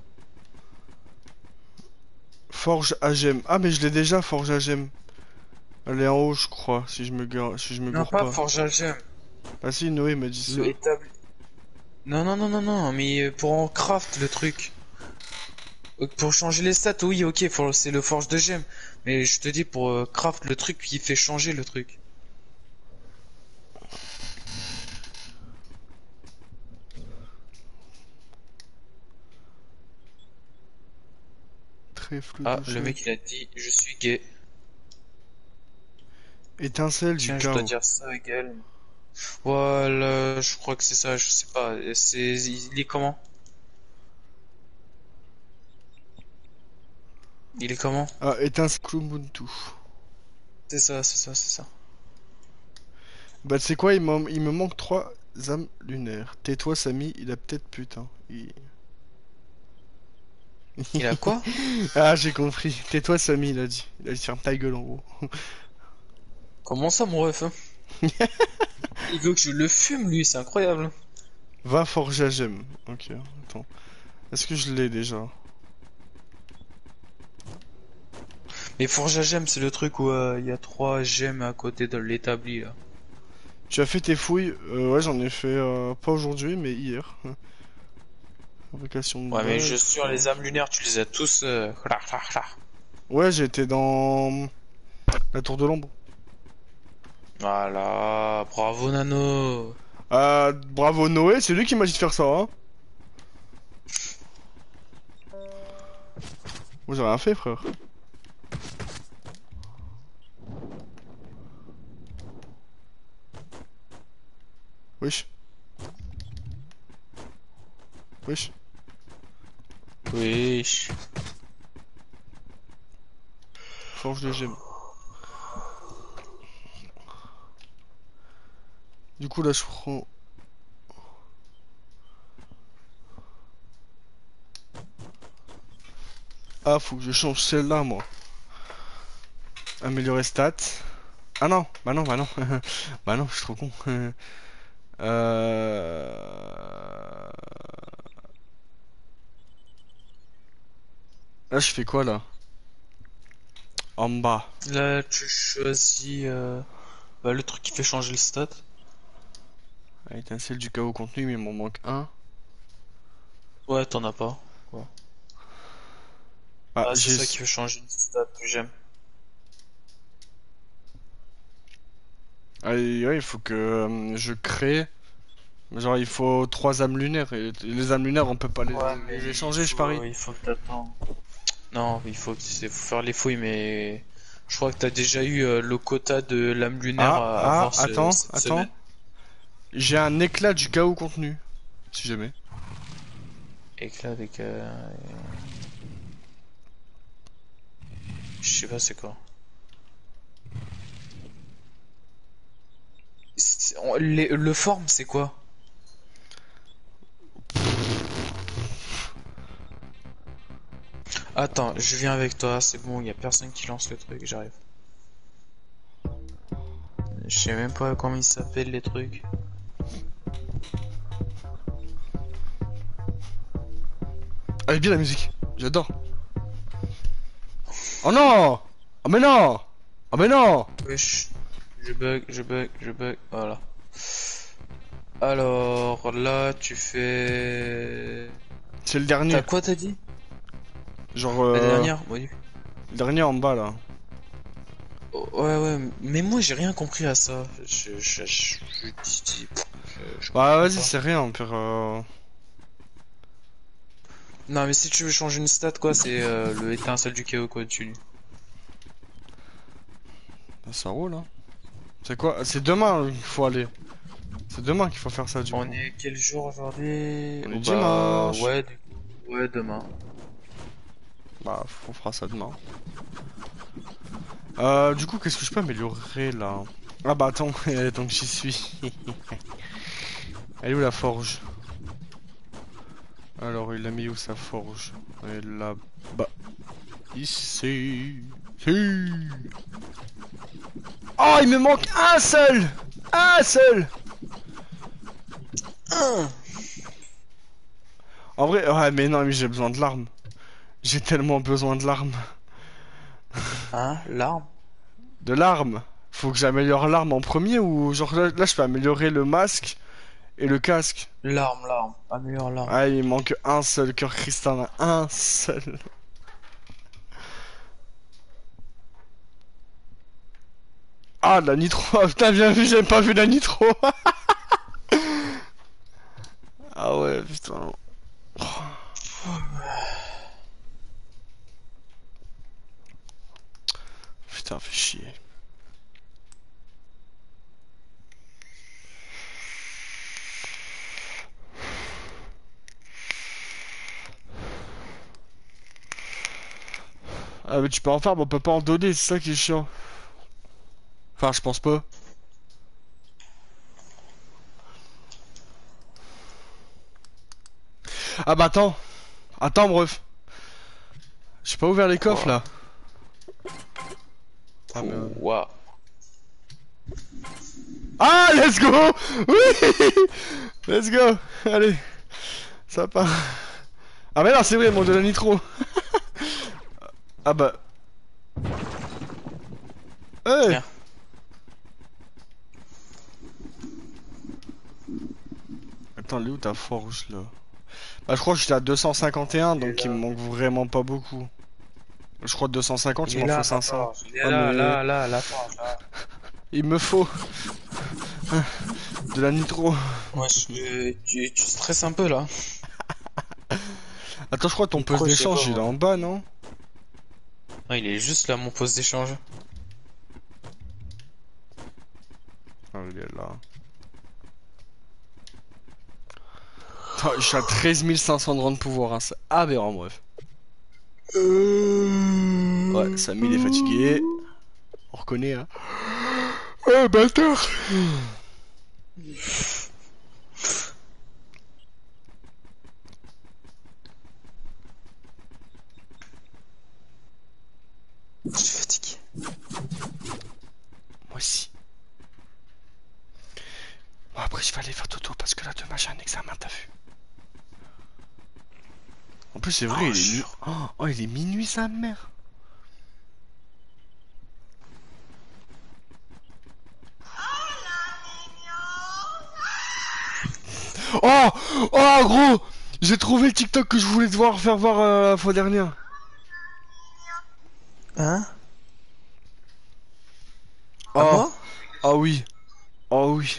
Speaker 1: Forge à gemmes. Ah mais je l'ai déjà, forge à gemmes. Elle est en haut je crois, si je me gourre, si je me
Speaker 3: Non,
Speaker 1: gourre
Speaker 3: pas
Speaker 1: pas.
Speaker 3: forge à gemme.
Speaker 1: Ah si, Noé m'a dit ça.
Speaker 3: Le établi. Non, non, non, non, non, mais euh, pour en craft le truc. Euh, Pour changer les stats, oui, ok, for- c'est le forge de gemme. Mais je te dis, pour euh, craft le truc qui fait changer le truc.
Speaker 1: Trèfle
Speaker 3: Ah,
Speaker 1: de
Speaker 3: le
Speaker 1: choc.
Speaker 3: mec il a dit, je suis gay.
Speaker 1: Étincelle du
Speaker 3: Tiens, je dois
Speaker 1: chaos.
Speaker 3: dire ça également. Voilà, je crois que c'est ça, je sais pas. C'est, il est comment? Il est comment?
Speaker 1: Ah, étincelle Kubuntu.
Speaker 3: C'est ça, c'est ça, c'est ça.
Speaker 1: Bah tu sais quoi, il, m'en- il me manque trois âmes lunaires. Tais-toi Samy, il a peut-être putain. Il-
Speaker 3: Il a quoi?
Speaker 1: Ah j'ai compris. Tais-toi Samy, il a dit. Il a dit ferme ta gueule en gros.
Speaker 3: Comment ça, mon ref? hein Il veut que je le fume, lui, c'est incroyable.
Speaker 1: Va forger à gemmes. Ok, attends. Est-ce que je l'ai déjà?
Speaker 3: Mais forge à gemme, c'est le truc où euh, il y a trois gemmes à côté de l'établi, là.
Speaker 1: Tu as fait tes fouilles? Euh, ouais, j'en ai fait euh, pas aujourd'hui, mais hier. Fabrication de
Speaker 3: Ouais, mais je
Speaker 1: base.
Speaker 3: suis sur les âmes lunaires, tu les as tous. euh,
Speaker 1: Ouais, j'étais dans la tour de l'ombre.
Speaker 3: Voilà, bravo Nano.
Speaker 1: Ah, bravo Noé, c'est lui qui m'a dit de faire ça, hein. Moi j'ai rien fait, frère. Wesh. Wesh.
Speaker 3: Wesh.
Speaker 1: Forge de gemmes. Du coup, là, je prends. Ah, faut que je change celle-là, moi. Améliorer stats. Ah non, bah non, bah non. Bah non, je suis trop con. Euh... Là, je fais quoi, là? En bas.
Speaker 3: Là, tu choisis euh, bah, le truc qui fait changer le stat.
Speaker 1: Ah, étincelle du chaos contenu, mais il m'en manque un.
Speaker 3: Ouais, t'en as pas. Quoi.
Speaker 1: Ah,
Speaker 3: Ah, c'est
Speaker 1: j'ai...
Speaker 3: ça qui fait changer une stat que j'aime.
Speaker 1: Ah, ouais, il faut que euh, je crée... Genre, il faut trois âmes lunaires. Et les âmes lunaires, on peut pas les,
Speaker 3: Ouais, mais
Speaker 1: les
Speaker 3: il
Speaker 1: échanger, je parie.
Speaker 3: faut, il faut que t'attends. Non, il faut, c'est- faut faire les fouilles, mais je crois que t'as déjà eu euh, le quota de l'âme lunaire
Speaker 1: Ah,
Speaker 3: à
Speaker 1: ah,
Speaker 3: avoir ce-
Speaker 1: attends,
Speaker 3: cette
Speaker 1: attends.
Speaker 3: semaine.
Speaker 1: J'ai un éclat du chaos contenu. Si jamais.
Speaker 3: Éclat avec. Euh... Je sais pas c'est quoi. C'est- on- les- le forme c'est quoi? Attends, je viens avec toi, c'est bon, y a personne qui lance le truc, j'arrive. Je sais même pas comment ils s'appellent les trucs.
Speaker 1: Elle est bien la musique. J'adore. Oh non! Oh mais non! Oh mais non!
Speaker 3: Wesh, je bug, je bug, je bug, voilà. Alors là, tu fais.
Speaker 1: C'est le
Speaker 3: T'as
Speaker 1: dernier.
Speaker 3: quoi t'as dit?
Speaker 1: Genre
Speaker 3: La
Speaker 1: euh,
Speaker 3: dernière? Oui.
Speaker 1: le dernier en bas là.
Speaker 3: Oh, ouais, ouais, mais moi j'ai rien compris à ça. Je, je, je, je, je, dis- je- je
Speaker 1: Bah
Speaker 3: comprends
Speaker 1: vas-y,
Speaker 3: pas.
Speaker 1: c'est rien, pire. Euh...
Speaker 3: Non, mais si tu veux changer une stat, quoi, c'est euh, le étincelle du chaos, quoi, dessus.
Speaker 1: Bah, ça roule, hein. C'est quoi? C'est demain qu'il faut aller. C'est demain qu'il faut faire ça, du
Speaker 3: On
Speaker 1: coup.
Speaker 3: est quel jour aujourd'hui?
Speaker 1: On est
Speaker 3: Oh, bah,
Speaker 1: dimanche.
Speaker 3: ouais, du coup, ouais, demain.
Speaker 1: Bah, on fera ça demain. Euh, du coup, qu'est-ce que je peux améliorer, là? Ah bah attends, donc j'y suis. Elle est où la forge? Alors, il a mis où sa forge? Elle est là-bas. Ici. Si. Oh, il me manque un seul! Un seul! En vrai, ouais, mais non, mais j'ai besoin de l'arme. J'ai tellement besoin de l'arme.
Speaker 3: Hein? L'arme?
Speaker 1: De l'arme? Faut que j'améliore l'arme en premier ou genre là, là, je peux améliorer le masque et le casque.
Speaker 3: L'arme, l'arme. Améliore l'arme.
Speaker 1: Ah, il manque un seul cœur cristallin. Un seul. Ah, de la nitro. Ah, putain, bien vu, j'avais pas vu la nitro. Ah ouais, putain. Putain, fait chier. Ah, mais tu peux en faire, mais on peut pas en donner, c'est ça qui est chiant. Enfin, je pense pas. Ah bah attends. Attends, bref. J'ai pas ouvert les coffres
Speaker 3: Quoi?
Speaker 1: là. Ah, mais...
Speaker 3: Waouh.
Speaker 1: Ah, let's go! Oui! Let's go! Allez, ça part. Ah, mais non, c'est vrai, mon de la nitro. Ah bah. Hey!
Speaker 3: Tiens.
Speaker 1: Attends, elle est où ta forge là? Bah, je crois que j'étais à deux cent cinquante et un, donc il me manque vraiment pas beaucoup. Je crois que deux cent cinquante,
Speaker 3: Il
Speaker 1: il
Speaker 3: est
Speaker 1: m'en
Speaker 3: là,
Speaker 1: faut
Speaker 3: la
Speaker 1: cinq cents.
Speaker 3: forge. Il est
Speaker 1: Ah,
Speaker 3: là,
Speaker 1: mais.
Speaker 3: là, là, la forge, là.
Speaker 1: Il me faut. De la nitro.
Speaker 3: Ouais, je- tu, tu stresses un peu, là.
Speaker 1: Attends, je crois que ton poste
Speaker 3: Pourquoi, je sais pas,
Speaker 1: d'échange il est
Speaker 3: moi.
Speaker 1: en bas, non?
Speaker 3: Ah, il est juste là, mon poste d'échange.
Speaker 1: Ah, il est là. Attends, je suis à treize mille cinq cents de rang de pouvoir, hein. C'est aberrant, bref. Ouais, Samy il est fatigué. On reconnaît, hein. Oh, bâtard!
Speaker 3: Je suis fatigué.
Speaker 1: Moi aussi. Bon, après, je vais aller faire Toto parce que là, demain, j'ai un examen, t'as vu? En plus, c'est vrai,
Speaker 3: Oh,
Speaker 1: il est nu...
Speaker 3: je-
Speaker 1: oh, oh, il est minuit, sa mère. Oh! Oh, gros! J'ai trouvé le TikTok que je voulais te voir faire voir euh, la fois dernière.
Speaker 3: Hein? À
Speaker 1: Oh!
Speaker 3: moi?
Speaker 1: Ah oui. Oh oui.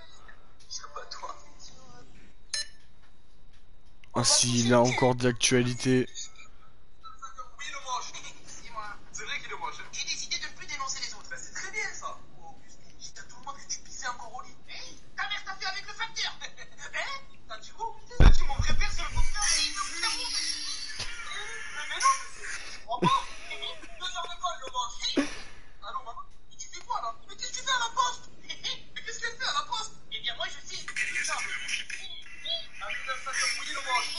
Speaker 1: Ah si, il a encore d'actualité.
Speaker 4: Oui, il le mange. C'est moi. C'est vrai qu'il le mange. J'ai décidé de ne plus dénoncer les autres. Ben, c'est très bien ça. Oh, plus, j'ai dit à tout le monde que tu pissais encore au lit. Hé, ta mère t'a fait avec le facteur. Hein? T'as dit quoi? T'as dit mon vrai père c'est le facteur, mais il veut plus d'amour. Mais mais non, je crois pas. Deux heures de colle, le mange. Allô, maman? Mais tu fais quoi là? Mais qu'est-ce que tu fais à la poste? Mais qu'est-ce qu'elle fait à la poste? Eh bien, moi je sais. C'est ça. Ah putain, ça fait bouillir le mange.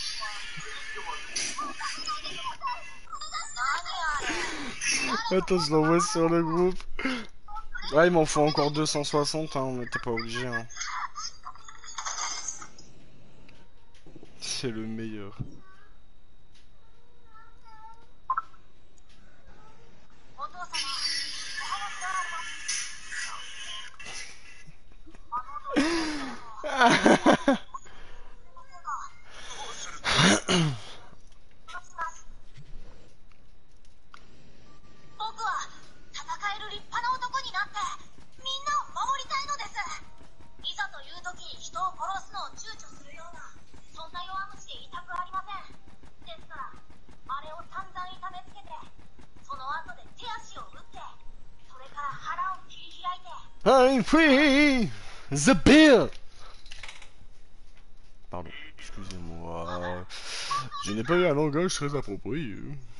Speaker 1: Attends, je l'envoie sur le groupe. Ouais, il m'en faut encore deux cent soixante, hein, mais t'es pas obligé, hein. C'est le meilleur. I'm free. The beer. Pardon, excusez-moi. Je n'ai pas eu un langage très approprié.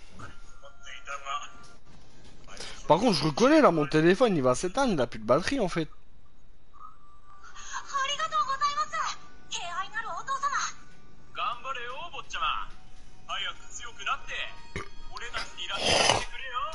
Speaker 1: Par contre, je reconnais là, mon téléphone, il va s'éteindre, il a plus de batterie en fait.
Speaker 4: ありがとうございます。敬愛なるお父様。頑張れよ、坊ちゃま。早く強くなって、俺たちにラッキーしてくれよ。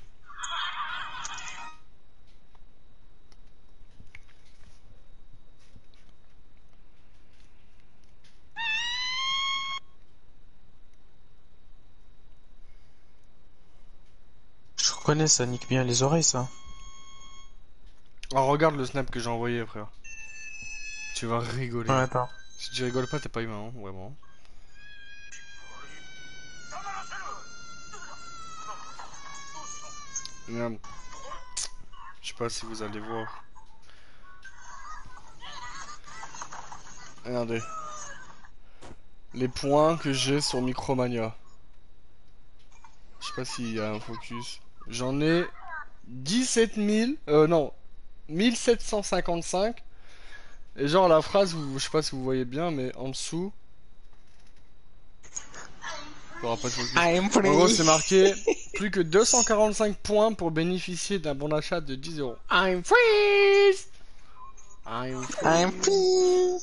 Speaker 3: Je reconnais, ça nique bien les oreilles, ça.
Speaker 1: Alors regarde le snap que j'ai envoyé, frère. Tu vas rigoler.
Speaker 3: Ouais, attends.
Speaker 1: Si tu rigoles pas, t'es pas humain, hein, vraiment. Merde. Je sais pas si vous allez voir. Regardez. Les points que j'ai sur Micromania. Je sais pas s'il y a un focus. J'en ai dix-sept mille. Euh, non. mille sept cent cinquante-cinq. Et genre la phrase, vous, je sais pas si vous voyez bien, mais en dessous. Il y aura pas de focus. En gros, c'est marqué plus que deux cent quarante-cinq points pour bénéficier d'un bon d'achat de dix euros. I'm free. I'm free.
Speaker 3: I'm free.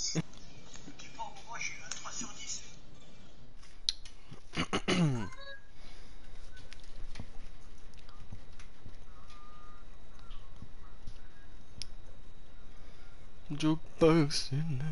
Speaker 1: Jukebox.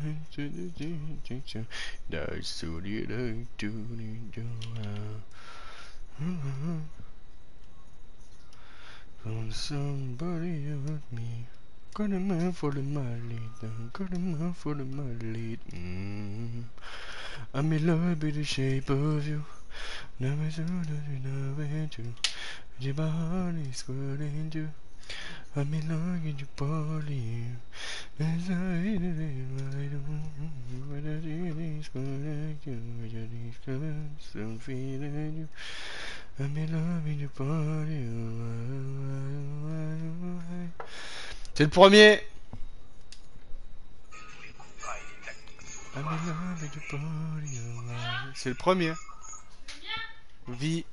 Speaker 1: Somebody with me. Got a man for the money, got a man for the money. Mm. I'm in love with the shape of you. Never should have known you. Your body's calling you. I'm in love with your body. As I did it, I don't. But I did it for you. Your discoveries, I'm feeling you. I'm in love with your body. C'est le premier. I'm in love with your body. C'est le premier. Vie.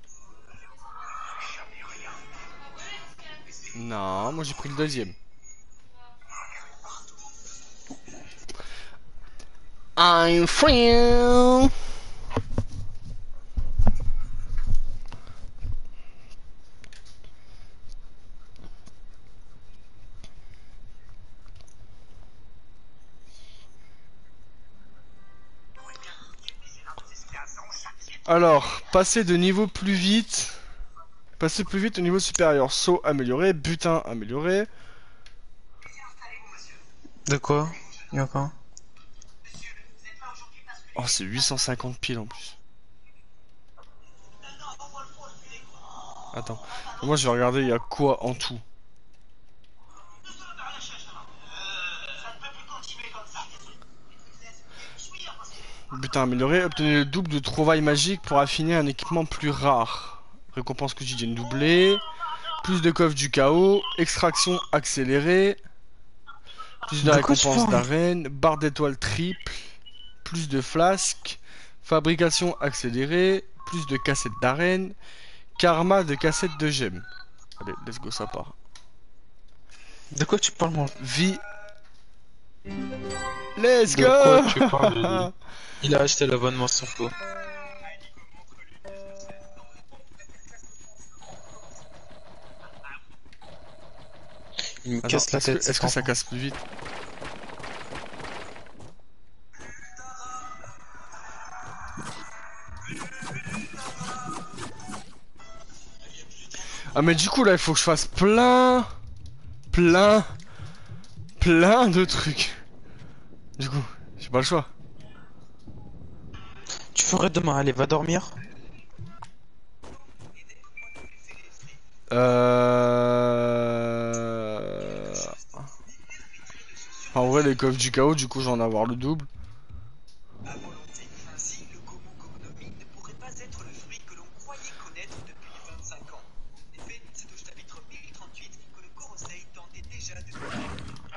Speaker 1: Non, moi j'ai pris le deuxième. I'm free. Alors, passer de niveau plus vite. Passer plus vite au niveau supérieur. Saut amélioré, butin amélioré.
Speaker 3: De quoi? Il y a quoi?
Speaker 1: Oh, c'est huit cent cinquante piles en plus. Attends. Moi, je vais regarder, il y a quoi en tout. Butin amélioré. Obtenez le double de trouvailles magiques pour affiner un équipement plus rare. Récompense quotidienne doublée. Plus de coffres du chaos. Extraction accélérée. Plus de, de récompenses d'arène. Barre d'étoiles triple. Plus de flasques. Fabrication accélérée. Plus de cassettes d'arène. Karma de cassettes de gemmes. Allez, let's go, ça part.
Speaker 3: De quoi tu parles, moi?
Speaker 1: Vie. Let's
Speaker 3: de
Speaker 1: go.
Speaker 3: Quoi tu parles, il a acheté l'abonnement sur quoi? Il me
Speaker 1: Attends,
Speaker 3: casse la
Speaker 1: est-ce
Speaker 3: tête.
Speaker 1: que, est-ce que ça casse plus vite? Ah mais du coup là il faut que je fasse plein, plein, plein de trucs. Du coup, j'ai pas le choix.
Speaker 3: Tu ferais demain, allez, va dormir.
Speaker 1: Euh... En vrai les coffres du chaos, du coup j'en ai avoir le double.
Speaker 4: Ainsi, le Gomu Cognomi ne pourrait pas être le fruit que l'on croyait connaître depuis vingt-cinq ans. En effet, c'est au chapitre mille trente-huit que le Gorosei tentait déjà de...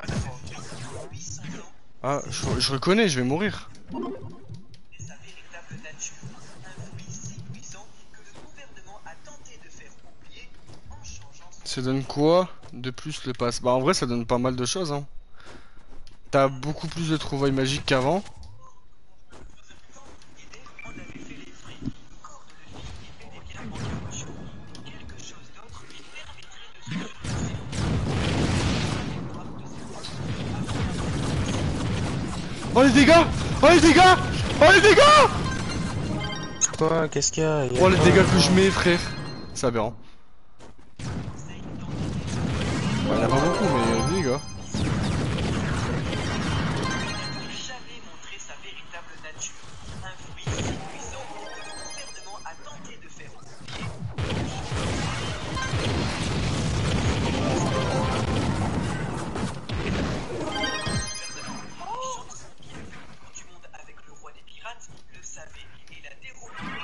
Speaker 1: Ah, je, je reconnais, je vais mourir.
Speaker 4: Et sa véritable nature, un fruit si puissant que le gouvernement a tenté de faire oublier en changeant son...
Speaker 1: Ça donne quoi de plus le pass? Bah en vrai ça donne pas mal de choses hein. T'as beaucoup plus de trouvailles magiques qu'avant.
Speaker 4: Et dès on avait fait les frais, corps de fille et fait des biens en émotion. Quelque chose d'autre lui permettrait de se surpasser.
Speaker 1: Oh les dégâts! Oh les dégâts! Oh les dégâts!
Speaker 3: Quoi? Qu'est-ce qu'il y a? Il y a
Speaker 1: Oh les
Speaker 3: quoi?
Speaker 1: dégâts que je mets frère. C'est aberrant. Bah y'en a pas beaucoup mais il y a des dégâts.
Speaker 4: Jamais montré sa véritable nature. Un fruit si puissant que le gouvernement a tenté de faire oublier. Du monde avec le roi des pirates le savait et l'a déroulé.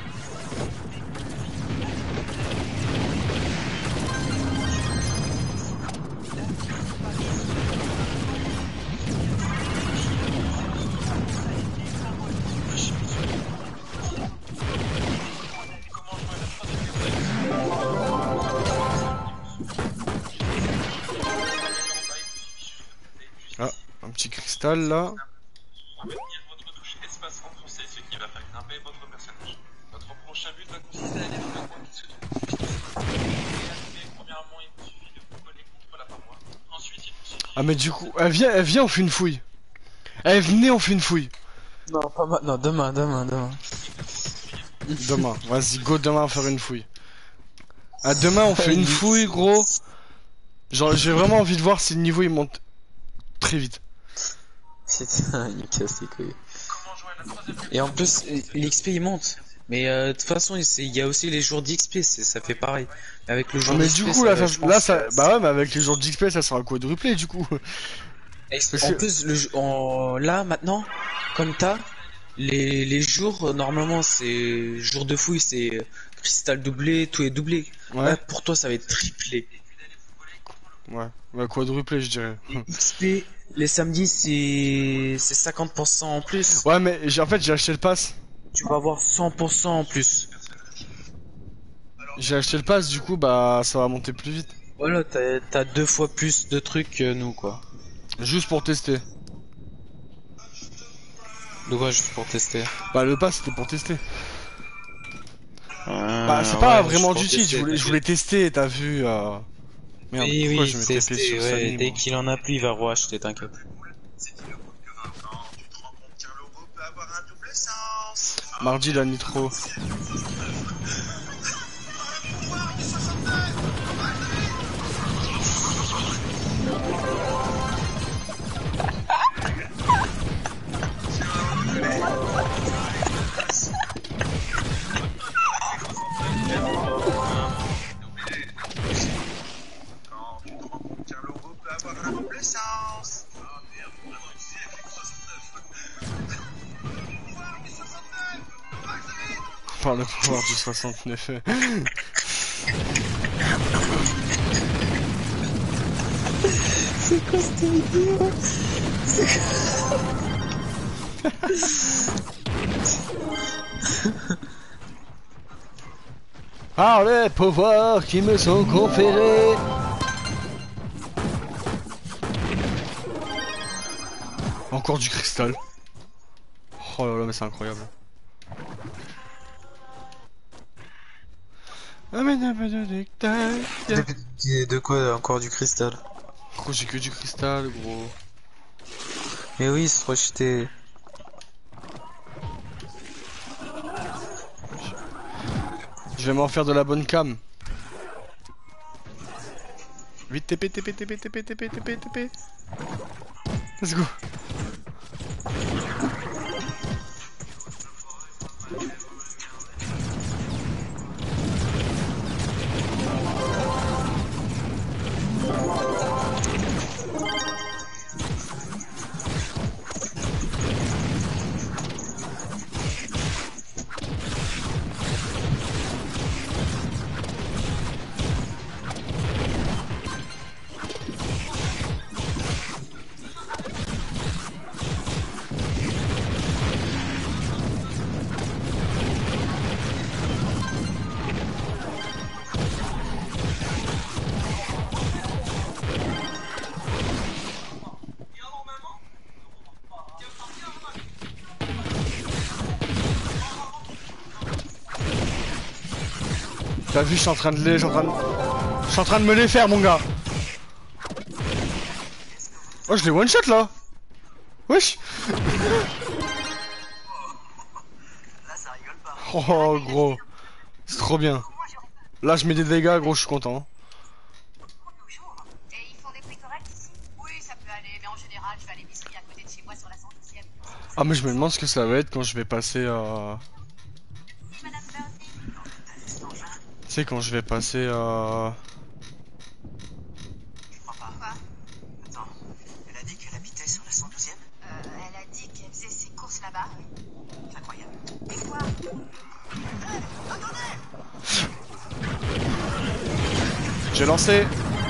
Speaker 1: Ah, un petit cristal là.
Speaker 5: Retenir votre touche espace en français, ce qui va faire grimper votre personnage. Votre prochain but va consister à aller dans un coin qui se trouve juste ici. Et arriver, premièrement, il vous suffit de vous coller contre la paroi. Ensuite, il vous suffit...
Speaker 1: Ah mais du coup, elle vient, elle vient on fait une fouille. Elle venez on fait une fouille.
Speaker 3: Non, pas maintenant, demain, demain, demain.
Speaker 1: Demain, vas-y go demain faire une fouille. Ah demain on fait une fouille gros. Genre j'ai vraiment envie de voir si le niveau il monte très vite.
Speaker 3: C'est il casse les couilles.
Speaker 5: Comment jouer à la troisième
Speaker 3: Et en plus, l'X P il monte. Mais euh, de toute façon, c'est- il y a aussi les jours d'X P, c'est- ça fait pareil. Mais avec le jour
Speaker 1: Ah, mais
Speaker 3: d'X P,
Speaker 1: du coup là,
Speaker 3: va,
Speaker 1: ça,
Speaker 3: je pense
Speaker 1: là
Speaker 3: que
Speaker 1: ça, bah ouais mais avec les jours d'X P ça sera quadruplé du coup.
Speaker 3: En plus, le, jo- en- là maintenant, comme t'as, les, les jours, euh, normalement c'est jour de fouille, c'est euh, cristal doublé, tout est doublé.
Speaker 1: Ouais.
Speaker 3: Là, pour toi, ça va être triplé.
Speaker 1: Ouais, ouais quadruplé je dirais.
Speaker 3: Et X P, les samedis, c'est c'est cinquante pour cent en plus.
Speaker 1: Ouais mais j'ai en fait j'ai acheté le pass.
Speaker 3: Tu vas avoir cent pour cent en plus.
Speaker 1: J'ai acheté le pass du coup bah ça va monter plus vite.
Speaker 3: Voilà, t'as t'as deux fois plus de trucs que nous, quoi.
Speaker 1: Juste pour tester.
Speaker 3: De quoi, juste pour tester?
Speaker 1: Bah le pass c'était pour tester.
Speaker 3: Ah,
Speaker 1: Bah c'est pas
Speaker 3: ouais,
Speaker 1: vraiment
Speaker 3: juste
Speaker 1: du
Speaker 3: pour
Speaker 1: cheat, je
Speaker 3: tester,
Speaker 1: voulais, je voulais tester, t'as vu euh... Merde,
Speaker 3: Oui,
Speaker 1: pourquoi
Speaker 3: oui,
Speaker 1: je m'étais fait
Speaker 3: tester,
Speaker 1: sur
Speaker 3: ouais,
Speaker 1: Sally,
Speaker 3: dès
Speaker 1: moi
Speaker 3: qu'il en a plus, il va re-acheter, t'inquiète.
Speaker 4: C'est une route que Vincent, tu te rends compte qu'un logo peut avoir un double sens.
Speaker 1: Mardi la nitro.
Speaker 4: Quand tu te rends compte qu'un logo peut avoir un double sens. Ah merde, vraiment utilisé F X soixante-neuf. Pouvoir du soixante-neuf.
Speaker 1: Par le pouvoir du soixante-neuf.
Speaker 3: C'est quoi cette vidéo?
Speaker 1: Par les pouvoirs qui me sont conférés. Encore du cristal. Oh là là mais c'est incroyable. Ah mais non, mais non, mais non,
Speaker 3: De, de quoi, encore du cristal?
Speaker 1: gros j'ai que du cristal gros.
Speaker 3: Mais oui, c'est trop cheaté.
Speaker 1: Je vais m'en faire de la bonne cam. Vite T P T P T P T P T P T P T P. Let's go. T'as vu, je suis en train de les... Je suis en train de... Je suis en train de me les faire, mon gars. Oh, je les one-shot, là. Wesh.
Speaker 4: Là, ça rigole pas.
Speaker 1: Oh, gros. C'est trop bien. Là, je mets des dégâts, gros, je suis content.
Speaker 6: Toujours. Et ils font des prix corrects ici? Oui, ça peut aller, mais en général, je vais à l'épicerie à côté de chez moi sur la cent douzième.
Speaker 1: Ah, mais je me demande ce que ça va être quand je vais passer à...
Speaker 6: Madame Birdie.
Speaker 1: Tu sais, quand je vais passer à...
Speaker 4: Je crois pas.
Speaker 6: Quoi?
Speaker 4: Attends, elle a dit qu'elle habitait sur la cent douzième.
Speaker 6: Euh, elle a dit qu'elle faisait ses courses là-bas.
Speaker 4: C'est incroyable.
Speaker 6: Et quoi?
Speaker 1: J'ai lancé.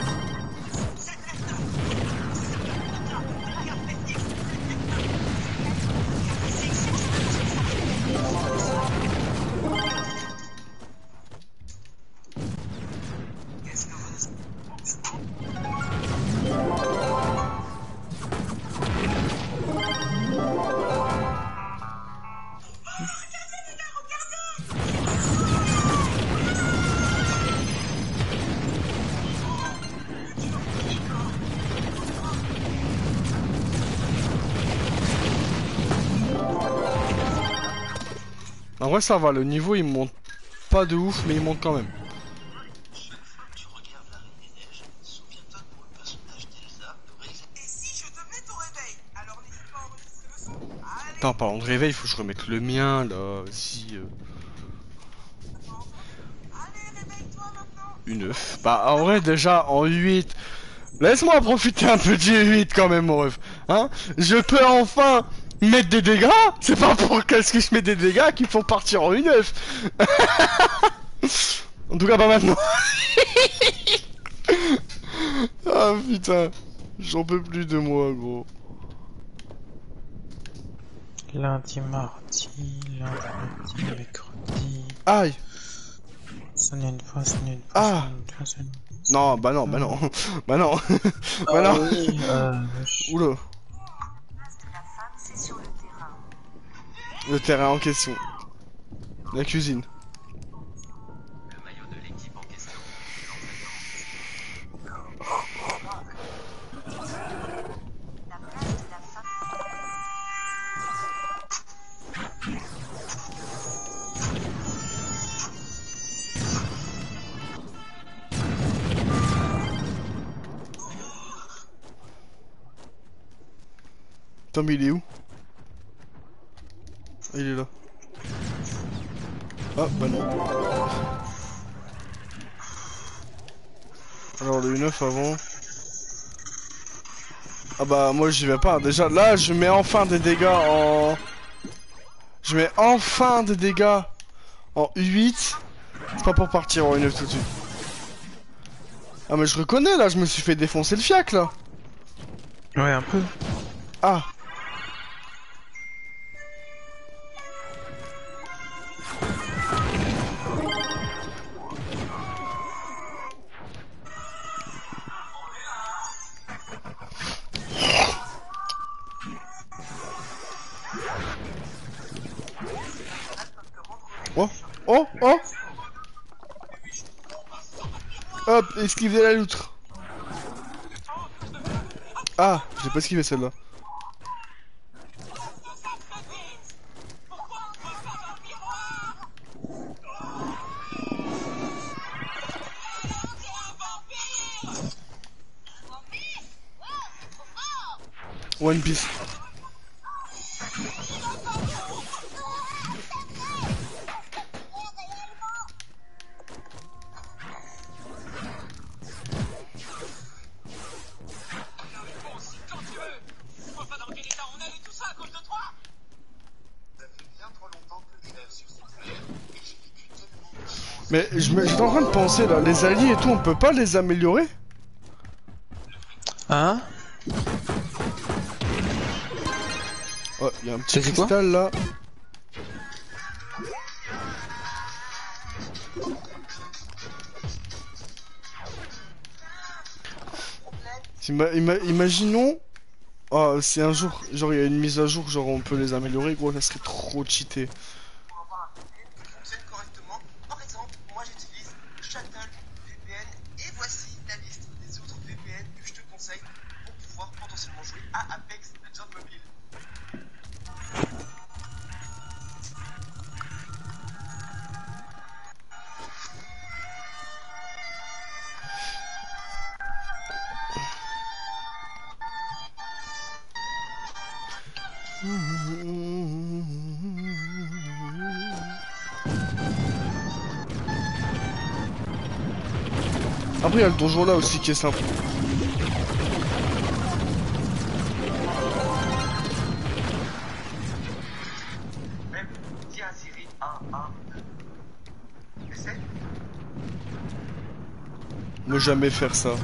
Speaker 4: Qu'est-ce que vous...
Speaker 1: En vrai, ça va, le niveau il monte pas de ouf, mais il monte quand même.
Speaker 4: Chaque fois que tu regardes la Reine des Neiges, souviens-toi que pour le personnage d'Elsa, de réaliser... Et si je te mets ton réveil? Alors n'hésite pas à enregistrer le son. Allez,
Speaker 1: Attends, en parlant de réveil, faut que je remette le mien, là, si... Euh...
Speaker 4: allez, réveille-toi maintenant.
Speaker 1: Une œuf. Bah, en vrai, déjà, en huit... Laisse-moi profiter un peu du huit quand même, mon ref. Hein? Je peux enfin mettre des dégâts. C'est pas pour qu'est-ce que je mets des dégâts qu'il faut partir en une œuf. En tout cas, pas maintenant. Ah putain. J'en peux plus de moi, gros.
Speaker 3: Lundi, mardi, lundi, mercredi.
Speaker 1: Aïe.
Speaker 3: Ça n'est une fois, ça n'est une fois.
Speaker 1: Ah.
Speaker 3: ça n'est une fois, ça n'est une fois.
Speaker 1: Non, bah non, bah non. Bah non. Bah
Speaker 3: Ah
Speaker 1: non.
Speaker 3: oui, euh, je-
Speaker 1: Oula.
Speaker 6: La place de la femme, c'est sur le terrain.
Speaker 1: Le terrain en question. La cuisine.
Speaker 4: Le maillot de l'équipe en question.
Speaker 6: La place de la femme.
Speaker 1: Tom, il est où? Il est là. Ah, bah non. Alors, le neuf avant. Ah bah, moi j'y vais pas. Déjà, là, je mets enfin des dégâts en... Je mets enfin des dégâts en U huit. C'est pas pour partir en U neuf tout de suite. Ah, mais je reconnais, là, je me suis fait défoncer le fiac, là.
Speaker 3: Ouais, un peu.
Speaker 1: Ah. Oh, oh, oh. Hop, esquiver la loutre. Ah, j'ai pas esquivé celle-là. One Piece. Mais je me- j'étais en train de penser là, les alliés et tout, on peut pas les améliorer?
Speaker 3: Hein?
Speaker 1: Oh, il y a un petit
Speaker 3: T'as dit quoi?
Speaker 1: cristal là. Ima- ima- imaginons, oh, si un jour, genre il y a une mise à jour, genre on peut les améliorer, gros, ça serait trop cheaté.
Speaker 4: Pour avoir un couplet qui fonctionne correctement. Par exemple, moi j'utilise Shuttle V P N. Et voici la liste des autres V P N que je te conseille pour pouvoir potentiellement jouer à Apex Legends Mobile.
Speaker 1: Après, il y a le donjon là aussi qui est simple.
Speaker 4: Même, dis à Siri un, un, deux. Essaie.
Speaker 1: Ne jamais faire ça.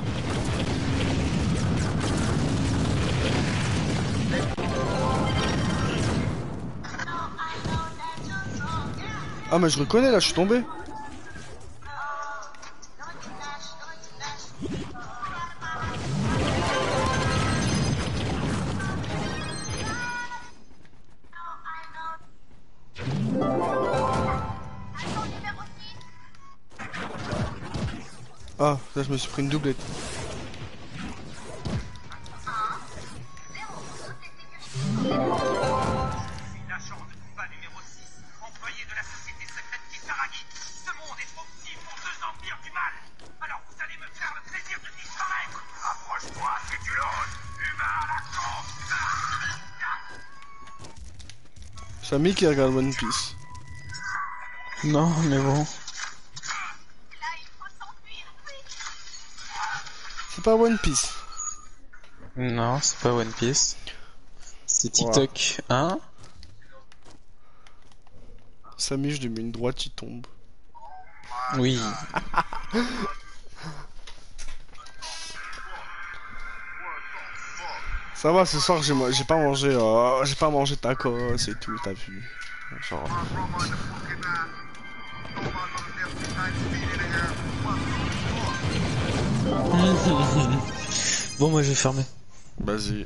Speaker 1: Ah mais je reconnais là, je suis tombé. Ah, là je me suis pris une doublette.
Speaker 4: L'agent de combat numéro six, employé de la société secrète Kisaragi. Ce monde est trop petit pour deux empires du mal. Alors vous allez me faire le plaisir de disparaître. Approche-toi si tu l'oses. Humain à la con.
Speaker 1: Samy qui regarde One Piece.
Speaker 3: Non, mais bon.
Speaker 1: C'est pas One Piece.
Speaker 3: Non, c'est pas One Piece. C'est TikTok, hein?
Speaker 1: Samy, je lui mets une droite, il tombe.
Speaker 3: Oui.
Speaker 1: Ça va, ce soir j'ai j'ai pas mangé, euh, j'ai pas mangé tacos et tout, t'as vu. Genre.
Speaker 3: Bon, moi je vais fermer.
Speaker 1: Vas-y.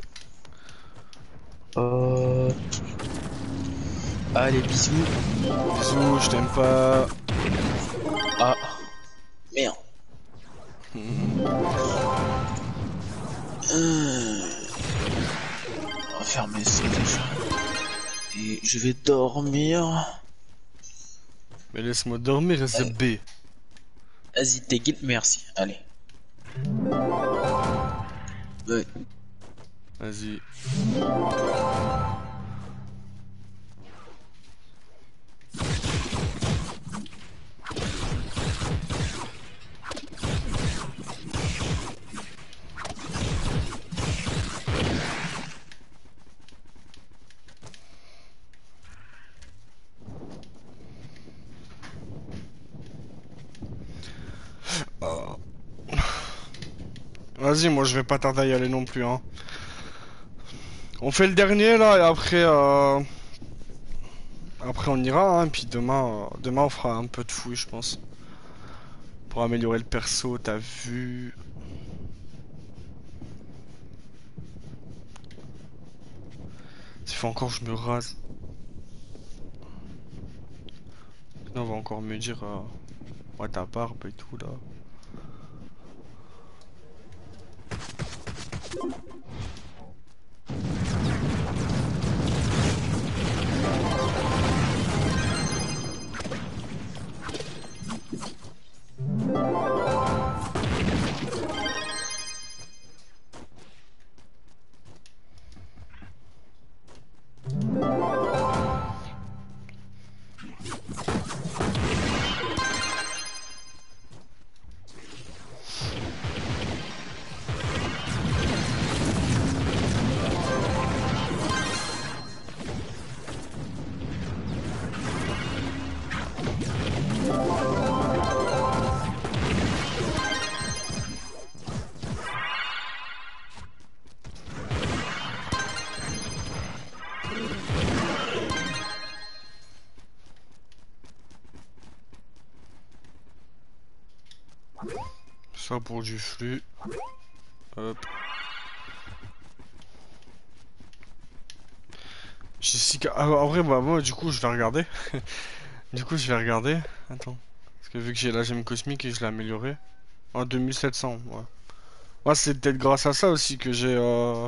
Speaker 3: Euh... Allez, bisous.
Speaker 1: Bisous, je t'aime pas.
Speaker 3: Ah. Merde. Euh... On va fermer ça déjà. Et je vais dormir.
Speaker 1: Mais laisse-moi dormir, c'est B.
Speaker 3: Vas-y, t'es guide, merci. Allez. Ouais.
Speaker 1: Vas-y. Oh. Vas-y, moi je vais pas tarder à y aller non plus, hein. On fait le dernier là et après euh... après on ira, hein, puis demain euh... demain on fera un peu de fouille, je pense, pour améliorer le perso. T'as vu? S'il faut encore que je me rase. Là, on va encore me dire euh... ouais, ta barbe et tout là. Ça pour du flux. Hop. Jessica. Ah, en vrai, bah moi du coup je vais regarder. Du coup je vais regarder. Attends. Parce que vu que j'ai la gemme cosmique et que je l'ai améliorée. En deux mille sept cents, ouais. Moi, c'est peut-être grâce à ça aussi que j'ai... Euh...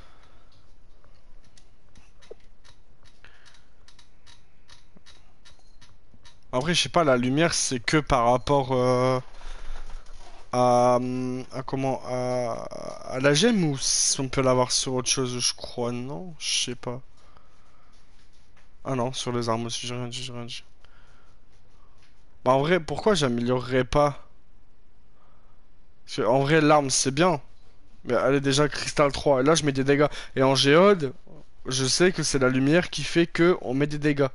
Speaker 1: Après, je sais pas, la lumière, c'est que par rapport euh, à, hum, à comment à, à la gemme ou si on peut l'avoir sur autre chose, je crois, non? Je sais pas. Ah non, sur les armes aussi, j'ai rien dit, j'ai rien dit. Bah, en vrai, pourquoi j'améliorerais pas? Parce que, en vrai, l'arme, c'est bien. Mais elle est déjà cristal trois. Et là, je mets des dégâts. Et en géode, je sais que c'est la lumière qui fait que on met des dégâts.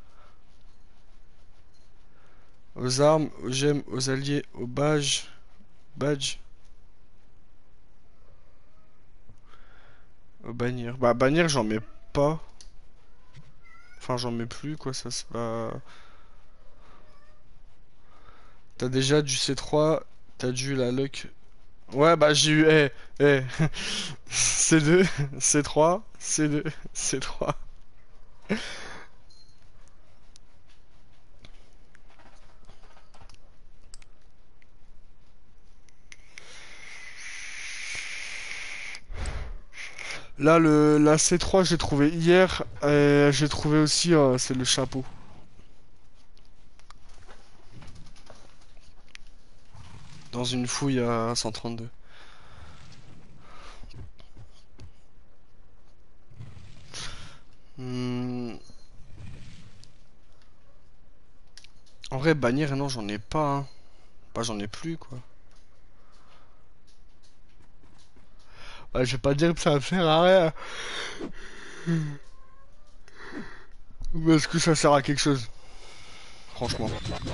Speaker 1: Aux armes, aux gemmes, aux alliés, aux badges. Badge. Aux bannières. Bah, bannière, j'en mets pas. Enfin, j'en mets plus, quoi, ça c'est pas... T'as déjà du C trois, t'as du la luck. Ouais, bah j'ai eu... Eh, eh. C deux, C trois, C deux, C trois. Là, le, la C trois, j'ai trouvé hier. Et j'ai trouvé aussi, euh, c'est le chapeau. Dans une fouille à cent trente-deux. Hmm. En vrai, bannière, non, j'en ai pas. Hein. Bah, j'en ai plus, quoi. Ouais, je vais pas dire que ça va faire à rien. Mais est-ce que ça sert à quelque chose? Franchement.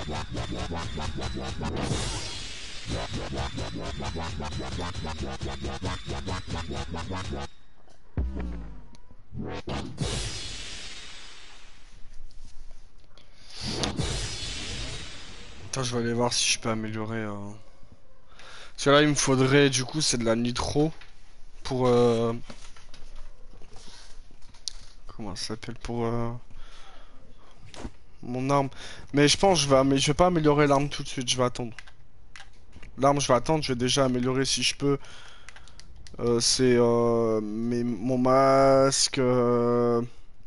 Speaker 1: Attends, je vais aller voir si je peux améliorer. Euh... Parce que là, il me faudrait, du coup, c'est de la nitro pour. Euh... Comment ça s'appelle? Pour. Euh... Mon arme. Mais je pense que je vais, amé- je vais pas améliorer l'arme tout de suite, je vais attendre. L'arme, je vais attendre, je vais déjà améliorer si je peux. Euh, c'est euh, mes- mon masque. Euh...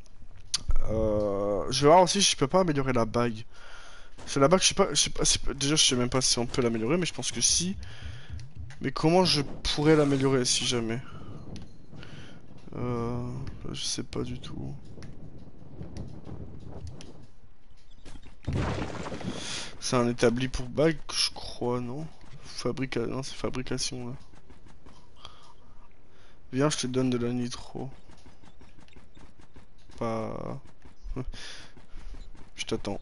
Speaker 1: euh, Je vais voir aussi si je peux pas améliorer la bague. C'est la bague, je sais pas, je sais pas si- déjà je sais même pas si on peut l'améliorer, mais je pense que si. Mais comment je pourrais l'améliorer si jamais? Euh, je sais pas du tout. C'est un établi pour bague, je crois, non? Fabrica... Non, c'est fabrication là. Viens, je te donne de la nitro. Pas. Je t'attends.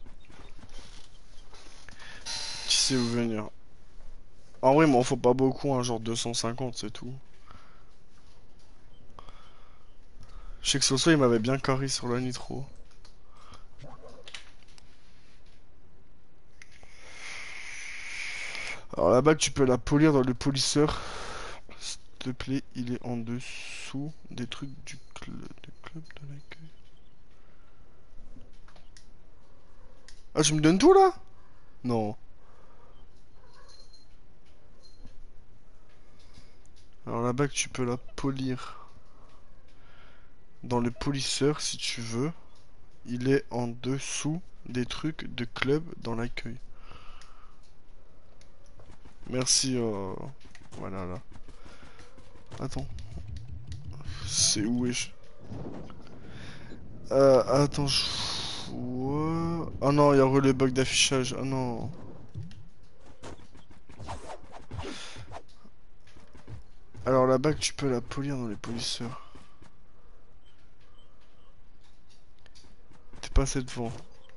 Speaker 1: Tu sais où venir. En vrai, il m'en faut pas beaucoup, hein, genre deux cent cinquante, c'est tout. Je sais que Soso, il m'avait bien carré sur la nitro. Alors la bague, tu peux la polir dans le polisseur. S'il te plaît, il est en dessous des trucs du club, du club de l'accueil. Ah, tu me donnes tout là? Non. Alors la bague, tu peux la polir dans le polisseur si tu veux. Il est en dessous des trucs de club dans l'accueil. Merci. Euh... Voilà là. Attends. C'est où est-je? Euh, attends, je... Ouais. Ah non, il y a le bug d'affichage. Ah non. Alors la bague, tu peux la polir dans les polisseurs. T'es passé devant.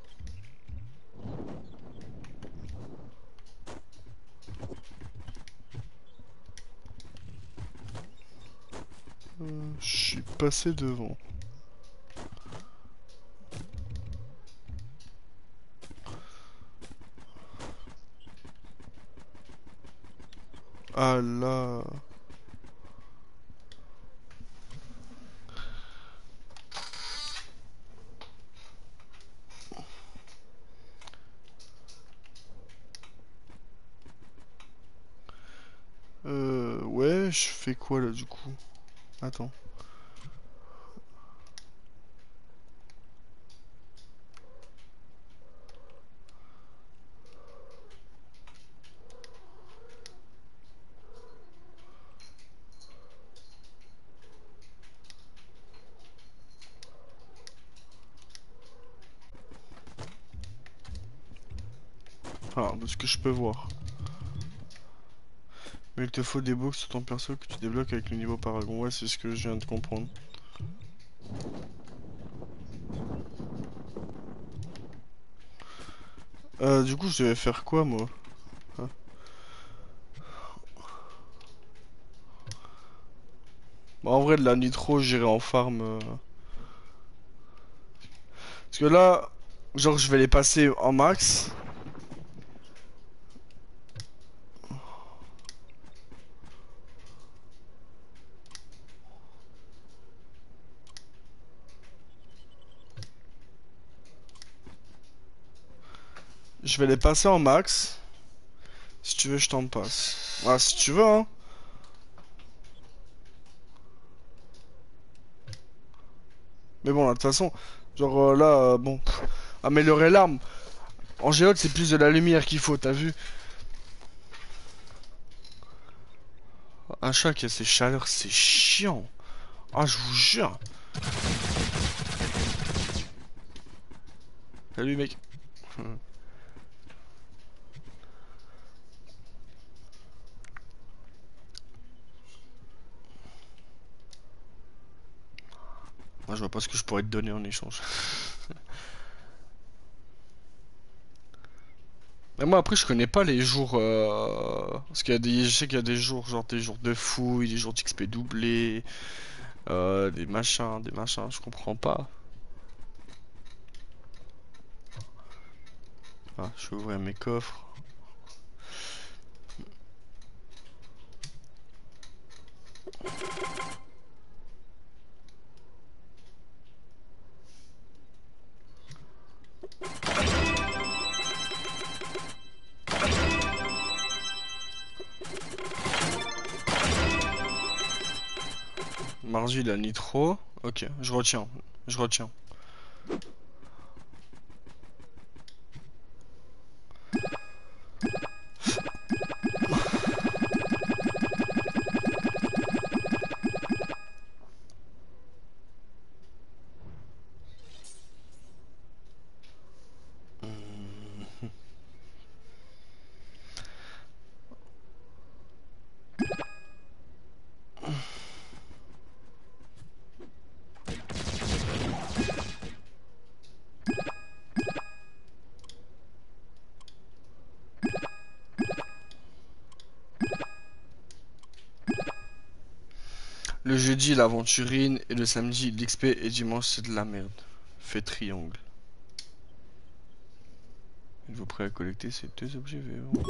Speaker 1: Euh, je suis passé devant. Ah là. Ouais, je fais quoi là du coup? Attends. Alors, de ce que je peux voir. Mais il te faut des box sur ton perso que tu débloques avec le niveau Paragon. Ouais, c'est ce que je viens de comprendre. Euh, du coup, je devais faire quoi, moi? Hein. Bah, en vrai, de la nitro, j'irai en farm. euh. Parce que là, genre, je vais les passer en max. Je vais les passer en max. Si tu veux, je t'en passe. Ah, si tu veux, hein. Mais bon, là, de toute façon, genre euh, là, euh, bon, pff, améliorer l'arme. En géode, c'est plus de la lumière qu'il faut, t'as vu? Un chat qui a ses chaleurs, c'est chiant. Ah, je vous jure. Salut, mec. Moi, je vois pas ce que je pourrais te donner en échange. Mais moi, après, je connais pas les jours. euh, Parce qu'il y a des. Je sais qu'il y a des jours, genre des jours de fouille, des jours d'X P doublé, euh, des machins, des machins, je comprends pas. Ah, je vais ouvrir mes coffres. Mardi, il a nitro. Ok, je retiens. Je retiens. Le jeudi, l'aventurine, et le samedi, l'X P, et dimanche, c'est de la merde. Fait triangle. Êtes-vous prêt à collecter ces deux objets V O?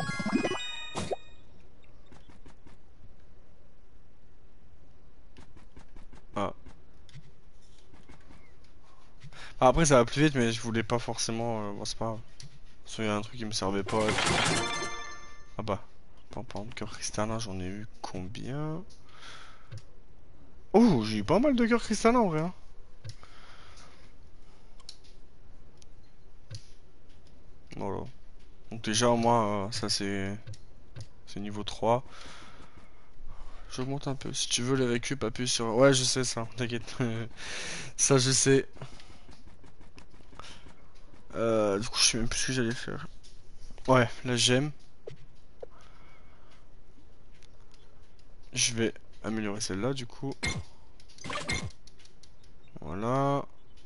Speaker 1: Ah. Ah, après, ça va plus vite, mais je voulais pas forcément. euh, Bon, c'est pas grave. Soit il y a un truc qui me servait pas. et puis- Ah bah. Par exemple, cœur cristallin, j'en ai eu combien? Oh, j'ai eu pas mal de cœurs cristallins en vrai. Hein. Voilà. Donc, déjà, moi, euh, ça c'est. C'est niveau trois. J'augmente un peu. Si tu veux les récup, appuie sur. Ouais, je sais ça, t'inquiète. Ça, je sais. Euh, du coup, je sais même plus ce que j'allais faire. Ouais, la gemme. Je vais améliorer celle-là, du coup. Voilà.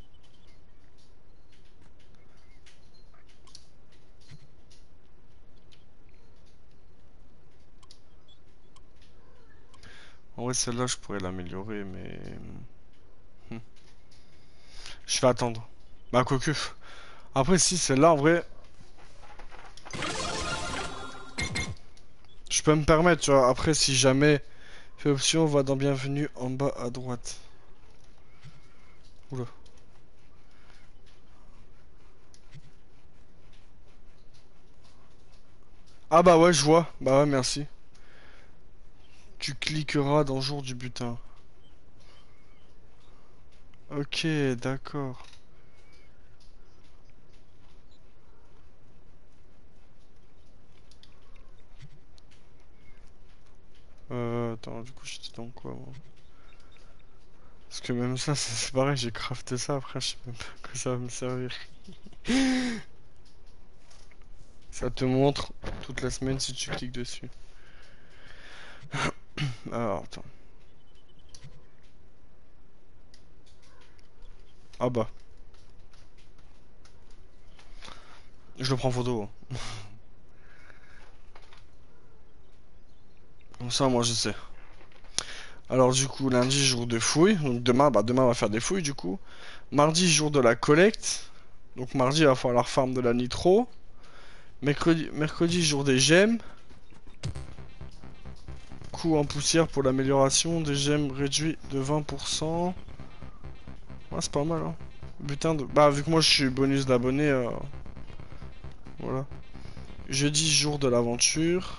Speaker 1: En vrai, celle-là, je pourrais l'améliorer, mais. Hmm. Je vais attendre. Bah, quoique. Après, si, celle-là, en vrai. Je peux me permettre, tu vois. Après, si jamais. Fais option, va dans bienvenue en bas à droite. Oula. Ah bah ouais, je vois. Bah ouais, merci. Tu cliqueras dans jour du butin. Ok, d'accord. Euh, attends, du coup, j'étais dans quoi, moi? Parce que même ça, c'est pareil, j'ai crafté ça, après, je sais même pas à quoi ça va me servir. Ça te montre toute la semaine si tu cliques dessus. Alors, attends. Ah bah. Je le prends en photo. Hein. Comme ça, moi, je sais. Alors, du coup, lundi, jour de fouille. Donc, demain, bah, demain, on va faire des fouilles, du coup. Mardi, jour de la collecte. Donc, mardi, il va falloir farm de la nitro. Mercredi, mercredi jour des gemmes. Coût en poussière pour l'amélioration. Des gemmes réduits de vingt pour cent. Ouais, c'est pas mal, hein. Butin de... Bah, vu que moi, je suis bonus d'abonnés, euh... voilà. Jeudi, jour de l'aventure.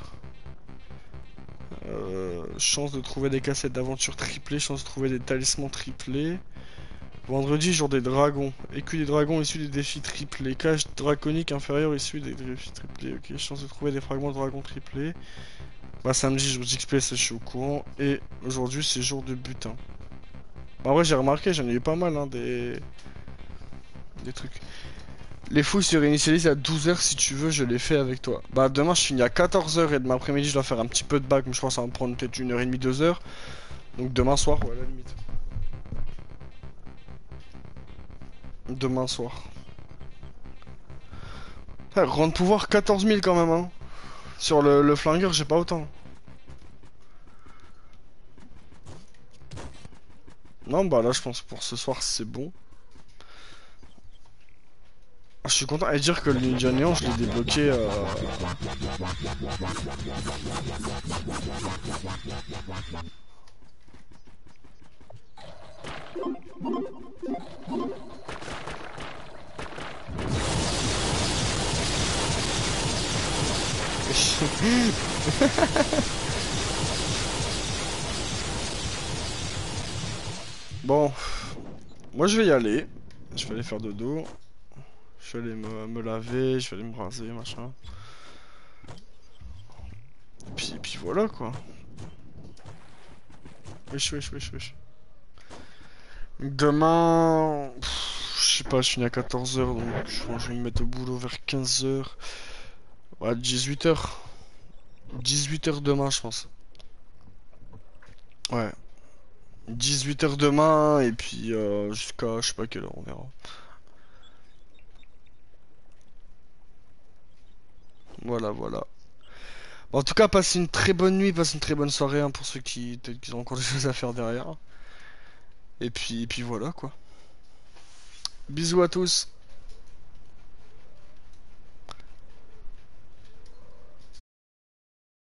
Speaker 1: Euh, chance de trouver des cassettes d'aventure triplées. Chance de trouver des talismans triplés. Vendredi, jour des dragons. Écu des dragons issus des défis triplés. Cage draconique inférieure issu des défis triplés. Ok, chance de trouver des fragments de dragons triplés. Bah, samedi, jour d'X P, ça je suis au courant. Et aujourd'hui, c'est jour de butin. Bah, en vrai, j'ai remarqué, j'en ai eu pas mal, hein, des... des trucs. Les fouilles se réinitialisent à douze heures si tu veux, je les fais avec toi. Bah, demain, je finis à quatorze heures et demain après-midi, je dois faire un petit peu de bac, mais je pense que ça va me prendre peut-être une heure et demie, deux heures. Donc, demain soir, ouais, à la limite. Demain soir. Ah, grand pouvoir, quatorze mille quand même, hein. Sur le, le flingueur, j'ai pas autant. Non, bah là, je pense que pour ce soir, c'est bon. Ah, je suis content. Et dire que le Ninja Néant, je l'ai débloqué. Euh... Bon, moi je vais y aller. Je vais aller faire dodo. Je vais aller me, me laver, je vais aller me raser, machin. Et puis, et puis voilà quoi. Wesh, wesh, wesh, wesh. Demain, pff, je sais pas, je finis à quatorze heures, donc je pense que je vais me mettre au boulot vers quinze heures. Ouais, dix-huit heures. dix-huit heures demain, je pense. Ouais. dix-huit heures demain, et puis euh, jusqu'à je sais pas quelle heure, on verra. Voilà, voilà. Bon, en tout cas, passez une très bonne nuit, passez une très bonne soirée, hein, pour ceux qui, peut-être qu'ils ont encore des choses à faire derrière. Et puis, et puis voilà quoi. Bisous à tous.